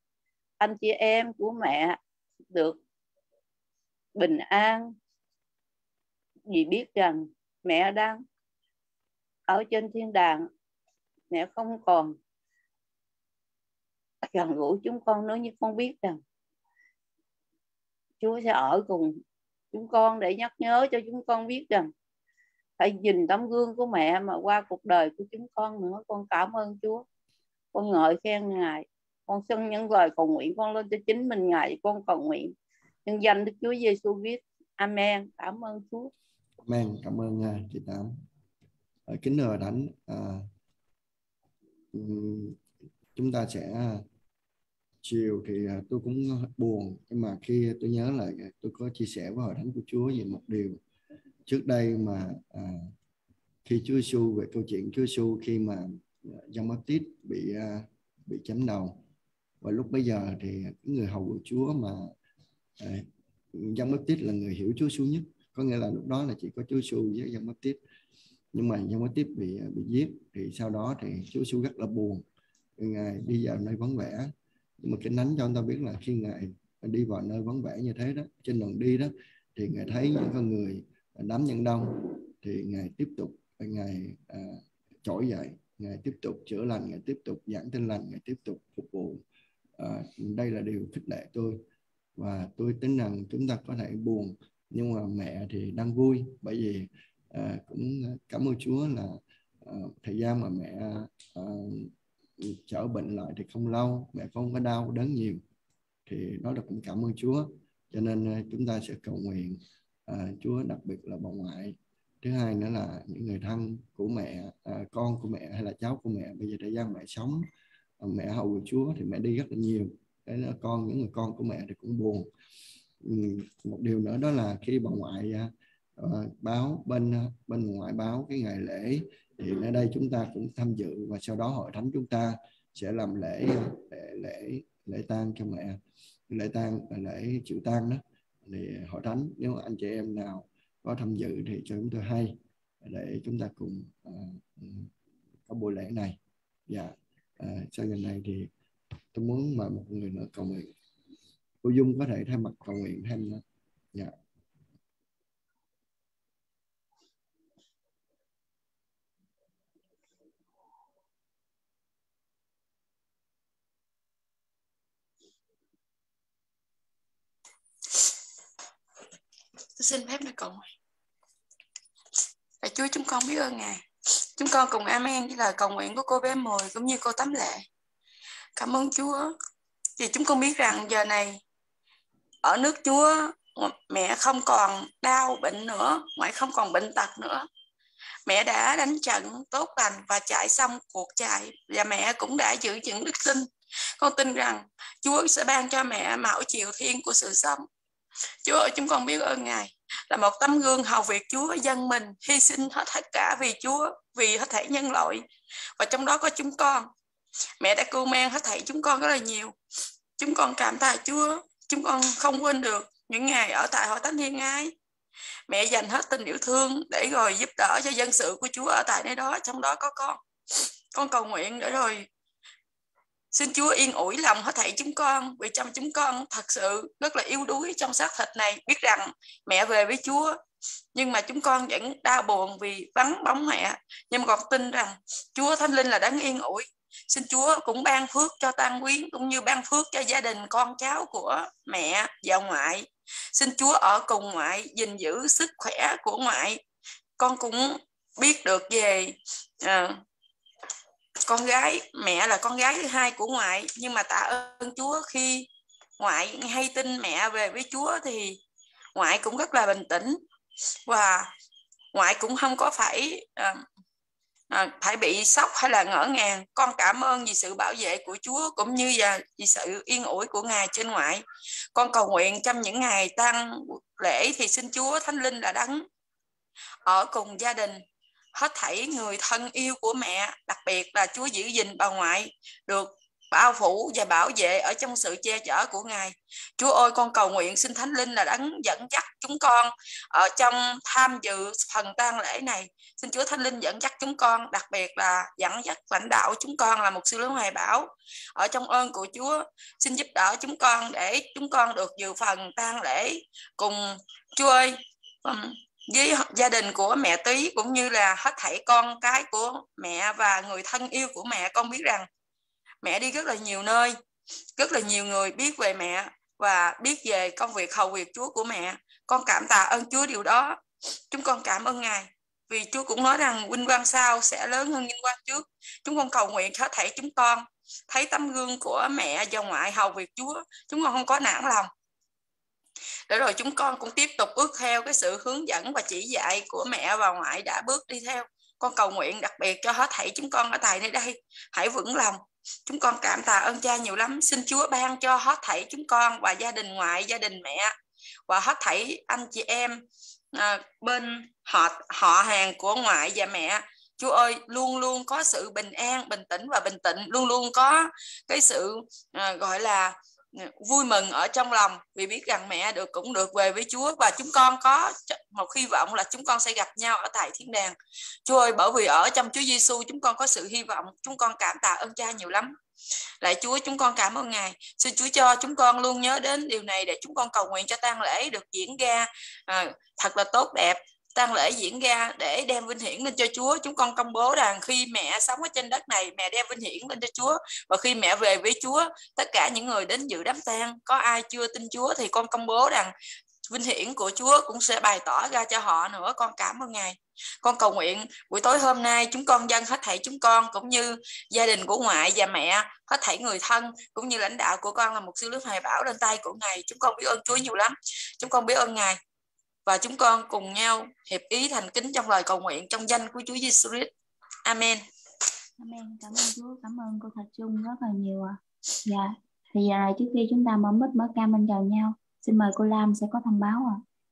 anh chị em của mẹ được bình an, vì biết rằng mẹ đang ở trên thiên đàng. Mẹ không còn gần gũi chúng con nữa, nhưng con biết rằng Chúa sẽ ở cùng chúng con để nhắc nhớ cho chúng con biết rằng phải nhìn tấm gương của mẹ mà qua cuộc đời của chúng con nữa. Con cảm ơn Chúa, con ngợi khen Ngài. Con xin những lời cầu nguyện con lên cho chính mình Ngài. Con cầu nguyện nhân danh Đức Chúa Giêsu Christ. Amen. Cảm ơn Chúa. Amen. Cảm ơn uh, chị Tám. Ở kính thưa Thánh, uh, chúng ta sẽ uh, chiều thì uh, tôi cũng buồn, nhưng mà khi tôi nhớ lại, tôi có chia sẻ với hội thánh của Chúa về một điều trước đây mà uh, khi Chúa Giêsu, về câu chuyện Chúa Giêsu khi mà Giăng Báp-tít bị uh, bị chém đầu, và lúc bấy giờ thì người hầu của Chúa mà uh, Giăng Báp-tít là người hiểu Chúa Giêsu nhất, có nghĩa là lúc đó là chỉ có Chúa Giêsu với Giăng Báp-tít, nhưng mà Giăng Báp-tít bị bị giết, thì sau đó thì Chúa Giêsu rất là buồn, Ngài đi vào nơi vắng vẻ. Nhưng mà Kinh Thánh cho chúng ta biết là khi Ngài đi vào nơi vắng vẻ như thế đó, trên đường đi đó, thì Ngài thấy những con người đám nhân đông, thì Ngài tiếp tục Ngài à, trỗi dậy, Ngài tiếp tục chữa lành, Ngài tiếp tục giảng tin lành, Ngài tiếp tục phục vụ. À, đây là điều khích lệ tôi, và tôi tin rằng chúng ta có thể buồn, nhưng mà mẹ thì đang vui, bởi vì à, cũng cảm ơn Chúa là à, thời gian mà mẹ à, chữa bệnh lại thì không lâu, mẹ không có đau đớn nhiều, thì đó là cũng cảm ơn Chúa. Cho nên chúng ta sẽ cầu nguyện à, Chúa, đặc biệt là bà ngoại. Thứ hai nữa là những người thân của mẹ, à, con của mẹ hay là cháu của mẹ. Bây giờ thời gian mẹ sống, à, mẹ hầu của Chúa thì mẹ đi rất là nhiều. Đấy là con, những người con của mẹ thì cũng buồn. Ừ, một điều nữa đó là khi bà ngoại à, báo bên bên ngoại báo cái ngày lễ, thì ở đây chúng ta cũng tham dự, và sau đó hội thánh chúng ta sẽ làm lễ lễ lễ, lễ tang cho mẹ, lễ tang lễ chịu tang đó. Thì hội thánh, nếu anh chị em nào có tham dự thì cho chúng tôi hay, để chúng ta cùng uh, có buổi lễ này. Dạ, uh, sau giờ này thì tôi muốn mời một người nữa cầu nguyện. Cô Dung có thể thay mặt cầu nguyện thêm nữa. Dạ. Tôi xin phép được cầu nguyện. Lạy Chúa, chúng con biết ơn Ngài. Chúng con cùng amen với lời cầu nguyện của cô bé Mười cũng như cô Tám Lệ. Cảm ơn Chúa, vì chúng con biết rằng giờ này ở nước Chúa, mẹ không còn đau bệnh nữa, ngoại không còn bệnh tật nữa. Mẹ đã đánh trận tốt lành và chạy xong cuộc chạy, và mẹ cũng đã giữ vững đức tin. Con tin rằng Chúa sẽ ban cho mẹ mão chiều thiên của sự sống. Chúa ơi, chúng con biết ơn Ngài là một tấm gương hầu việc Chúa, dâng mình hy sinh hết tất cả vì Chúa, vì hết thảy nhân loại, và trong đó có chúng con. Mẹ đã cưu mang hết thảy chúng con rất là nhiều. Chúng con cảm tạ Chúa. Chúng con không quên được những ngày ở tại hội thánh Thiên Ái. Mẹ dành hết tình yêu thương để rồi giúp đỡ cho dân sự của Chúa ở tại nơi đó, trong đó có con. Con cầu nguyện để rồi xin Chúa yên ủi lòng hết thảy chúng con, vì trong chúng con thật sự rất là yếu đuối trong xác thịt này, biết rằng mẹ về với Chúa, nhưng mà chúng con vẫn đau buồn vì vắng bóng mẹ. Nhưng mà con tin rằng Chúa Thánh Linh là đấng yên ủi. Xin Chúa cũng ban phước cho Tang Quyến, cũng như ban phước cho gia đình con cháu của mẹ và ngoại. Xin Chúa ở cùng ngoại, gìn giữ sức khỏe của ngoại. Con cũng biết được về uh, con gái, mẹ là con gái thứ hai của ngoại, nhưng mà tạ ơn Chúa khi ngoại hay tin mẹ về với Chúa thì ngoại cũng rất là bình tĩnh, và ngoại cũng không có phải uh, uh, phải bị sốc hay là ngỡ ngàng. Con cảm ơn vì sự bảo vệ của Chúa, cũng như là vì sự yên ủi của Ngài trên ngoại. Con cầu nguyện trong những ngày tang lễ thì xin Chúa Thánh Linh là đấng ở cùng gia đình, hết thảy người thân yêu của mẹ, đặc biệt là Chúa giữ gìn bà ngoại được bao phủ và bảo vệ ở trong sự che chở của Ngài. Chúa ơi, con cầu nguyện xin Thánh Linh là đấng dẫn dắt chúng con ở trong tham dự phần tang lễ này. Xin Chúa Thánh Linh dẫn dắt chúng con, đặc biệt là dẫn dắt lãnh đạo chúng con là mục sư lớn Hoài Bảo. Ở trong ơn của Chúa, xin giúp đỡ chúng con để chúng con được dự phần tang lễ cùng Chúa ơi, với gia đình của mẹ Tí cũng như là hết thảy con cái của mẹ và người thân yêu của mẹ. Con biết rằng mẹ đi rất là nhiều nơi, rất là nhiều người biết về mẹ và biết về công việc hầu việc Chúa của mẹ. Con cảm tạ ơn Chúa điều đó. Chúng con cảm ơn Ngài vì Chúa cũng nói rằng vinh quang sau sẽ lớn hơn vinh quang trước. Chúng con cầu nguyện hết thảy chúng con thấy tấm gương của mẹ và ngoại hầu việc Chúa, chúng con không có nản lòng. Để rồi chúng con cũng tiếp tục bước theo cái sự hướng dẫn và chỉ dạy của mẹ và ngoại đã bước đi theo. Con cầu nguyện đặc biệt cho hết thảy chúng con ở tại nơi đây hãy vững lòng. Chúng con cảm tạ ơn Cha nhiều lắm. Xin Chúa ban cho hết thảy chúng con và gia đình ngoại, gia đình mẹ và hết thảy anh chị em à, bên họ họ hàng của ngoại và mẹ. Chúa ơi, luôn luôn có sự bình an, bình tĩnh và bình tĩnh, luôn luôn có cái sự à, gọi là vui mừng ở trong lòng vì biết rằng mẹ được cũng được về với Chúa, và chúng con có một hy vọng là chúng con sẽ gặp nhau ở tại thiên đàng. Chúa ơi, bởi vì ở trong Chúa Giêsu chúng con có sự hy vọng. Chúng con cảm tạ ơn Cha nhiều lắm. Lạy Chúa, chúng con cảm ơn Ngài. Xin Chúa cho chúng con luôn nhớ đến điều này để chúng con cầu nguyện cho tang lễ được diễn ra à, thật là tốt đẹp. Tang lễ diễn ra để đem vinh hiển lên cho Chúa. Chúng con công bố rằng khi mẹ sống ở trên đất này, mẹ đem vinh hiển lên cho Chúa. Và khi mẹ về với Chúa, tất cả những người đến dự đám tang, có ai chưa tin Chúa thì con công bố rằng vinh hiển của Chúa cũng sẽ bày tỏ ra cho họ nữa. Con cảm ơn Ngài. Con cầu nguyện buổi tối hôm nay chúng con dâng hết thảy chúng con cũng như gia đình của ngoại và mẹ, hết thảy người thân cũng như lãnh đạo của con là mục sư Lương Hoài Bảo lên tay của Ngài. Chúng con biết ơn Chúa nhiều lắm. Chúng con biết ơn Ngài. Và chúng con cùng nhau hiệp ý thành kính trong lời cầu nguyện trong danh của Chúa Giêsu Christ. Amen. Amen. Cảm ơn Chúa, cảm ơn cô Thạch Trung rất là nhiều ạ. Dạ, thì giờ này trước khi chúng ta mở mic mở cam bên chào nhau, xin mời cô Lam sẽ có thông báo ạ.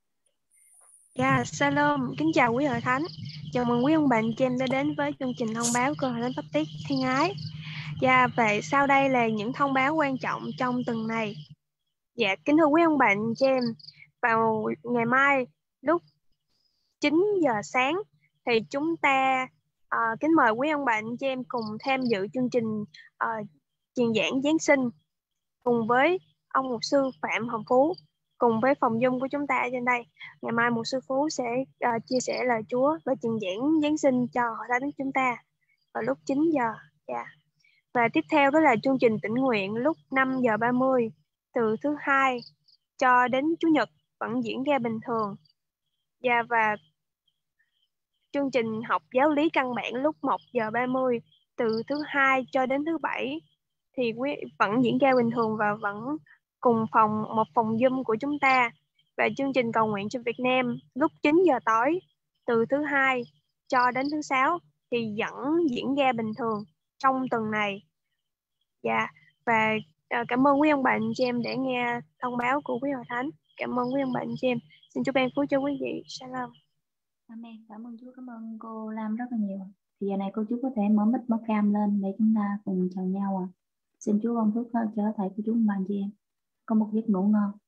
Dạ, Shalom, kính chào quý hội thánh. Chào mừng quý ông bạn chị em đã đến với chương trình thông báo của hội thánh Baptist Thiên Ái. Dạ, vậy sau đây là những thông báo quan trọng trong tuần này. Dạ, kính thưa quý ông bạn chị em, vào ngày mai lúc chín giờ sáng thì chúng ta uh, kính mời quý ông bạn chị em cùng tham dự chương trình uh, truyền giảng Giáng sinh cùng với ông mục sư Phạm Hồng Phú, cùng với phòng Zoom của chúng ta ở trên đây. Ngày mai mục sư Phú sẽ uh, chia sẻ lời Chúa và truyền giảng Giáng sinh cho hội thánh chúng ta vào lúc chín giờ. Yeah. Và tiếp theo đó là chương trình tĩnh nguyện lúc năm giờ ba mươi từ thứ hai cho đến Chủ nhật vẫn diễn ra bình thường. Yeah, và chương trình học giáo lý căn bản lúc một giờ ba mươi từ thứ hai cho đến thứ bảy thì vẫn diễn ra bình thường và vẫn cùng phòng một phòng Zoom của chúng ta. Và chương trình cầu nguyện cho Việt Nam lúc chín giờ tối từ thứ hai cho đến thứ sáu thì vẫn diễn ra bình thường trong tuần này. Dạ, và uh, cảm ơn quý ông bà anh chị em để nghe thông báo của quý hội thánh. Cảm ơn quý ông bà anh chị em. Xin Chúa ban phước cho quý vị. Shalom. Amen. Cảm ơn Chúa, cảm ơn cô Lam rất là nhiều. Thì giờ này cô chú có thể mở mic mở cam lên để chúng ta cùng chào nhau ạ. À. Xin Chúa ban phước cho thầy của chúng bà anh chị em. Có một giấc ngủ ngon.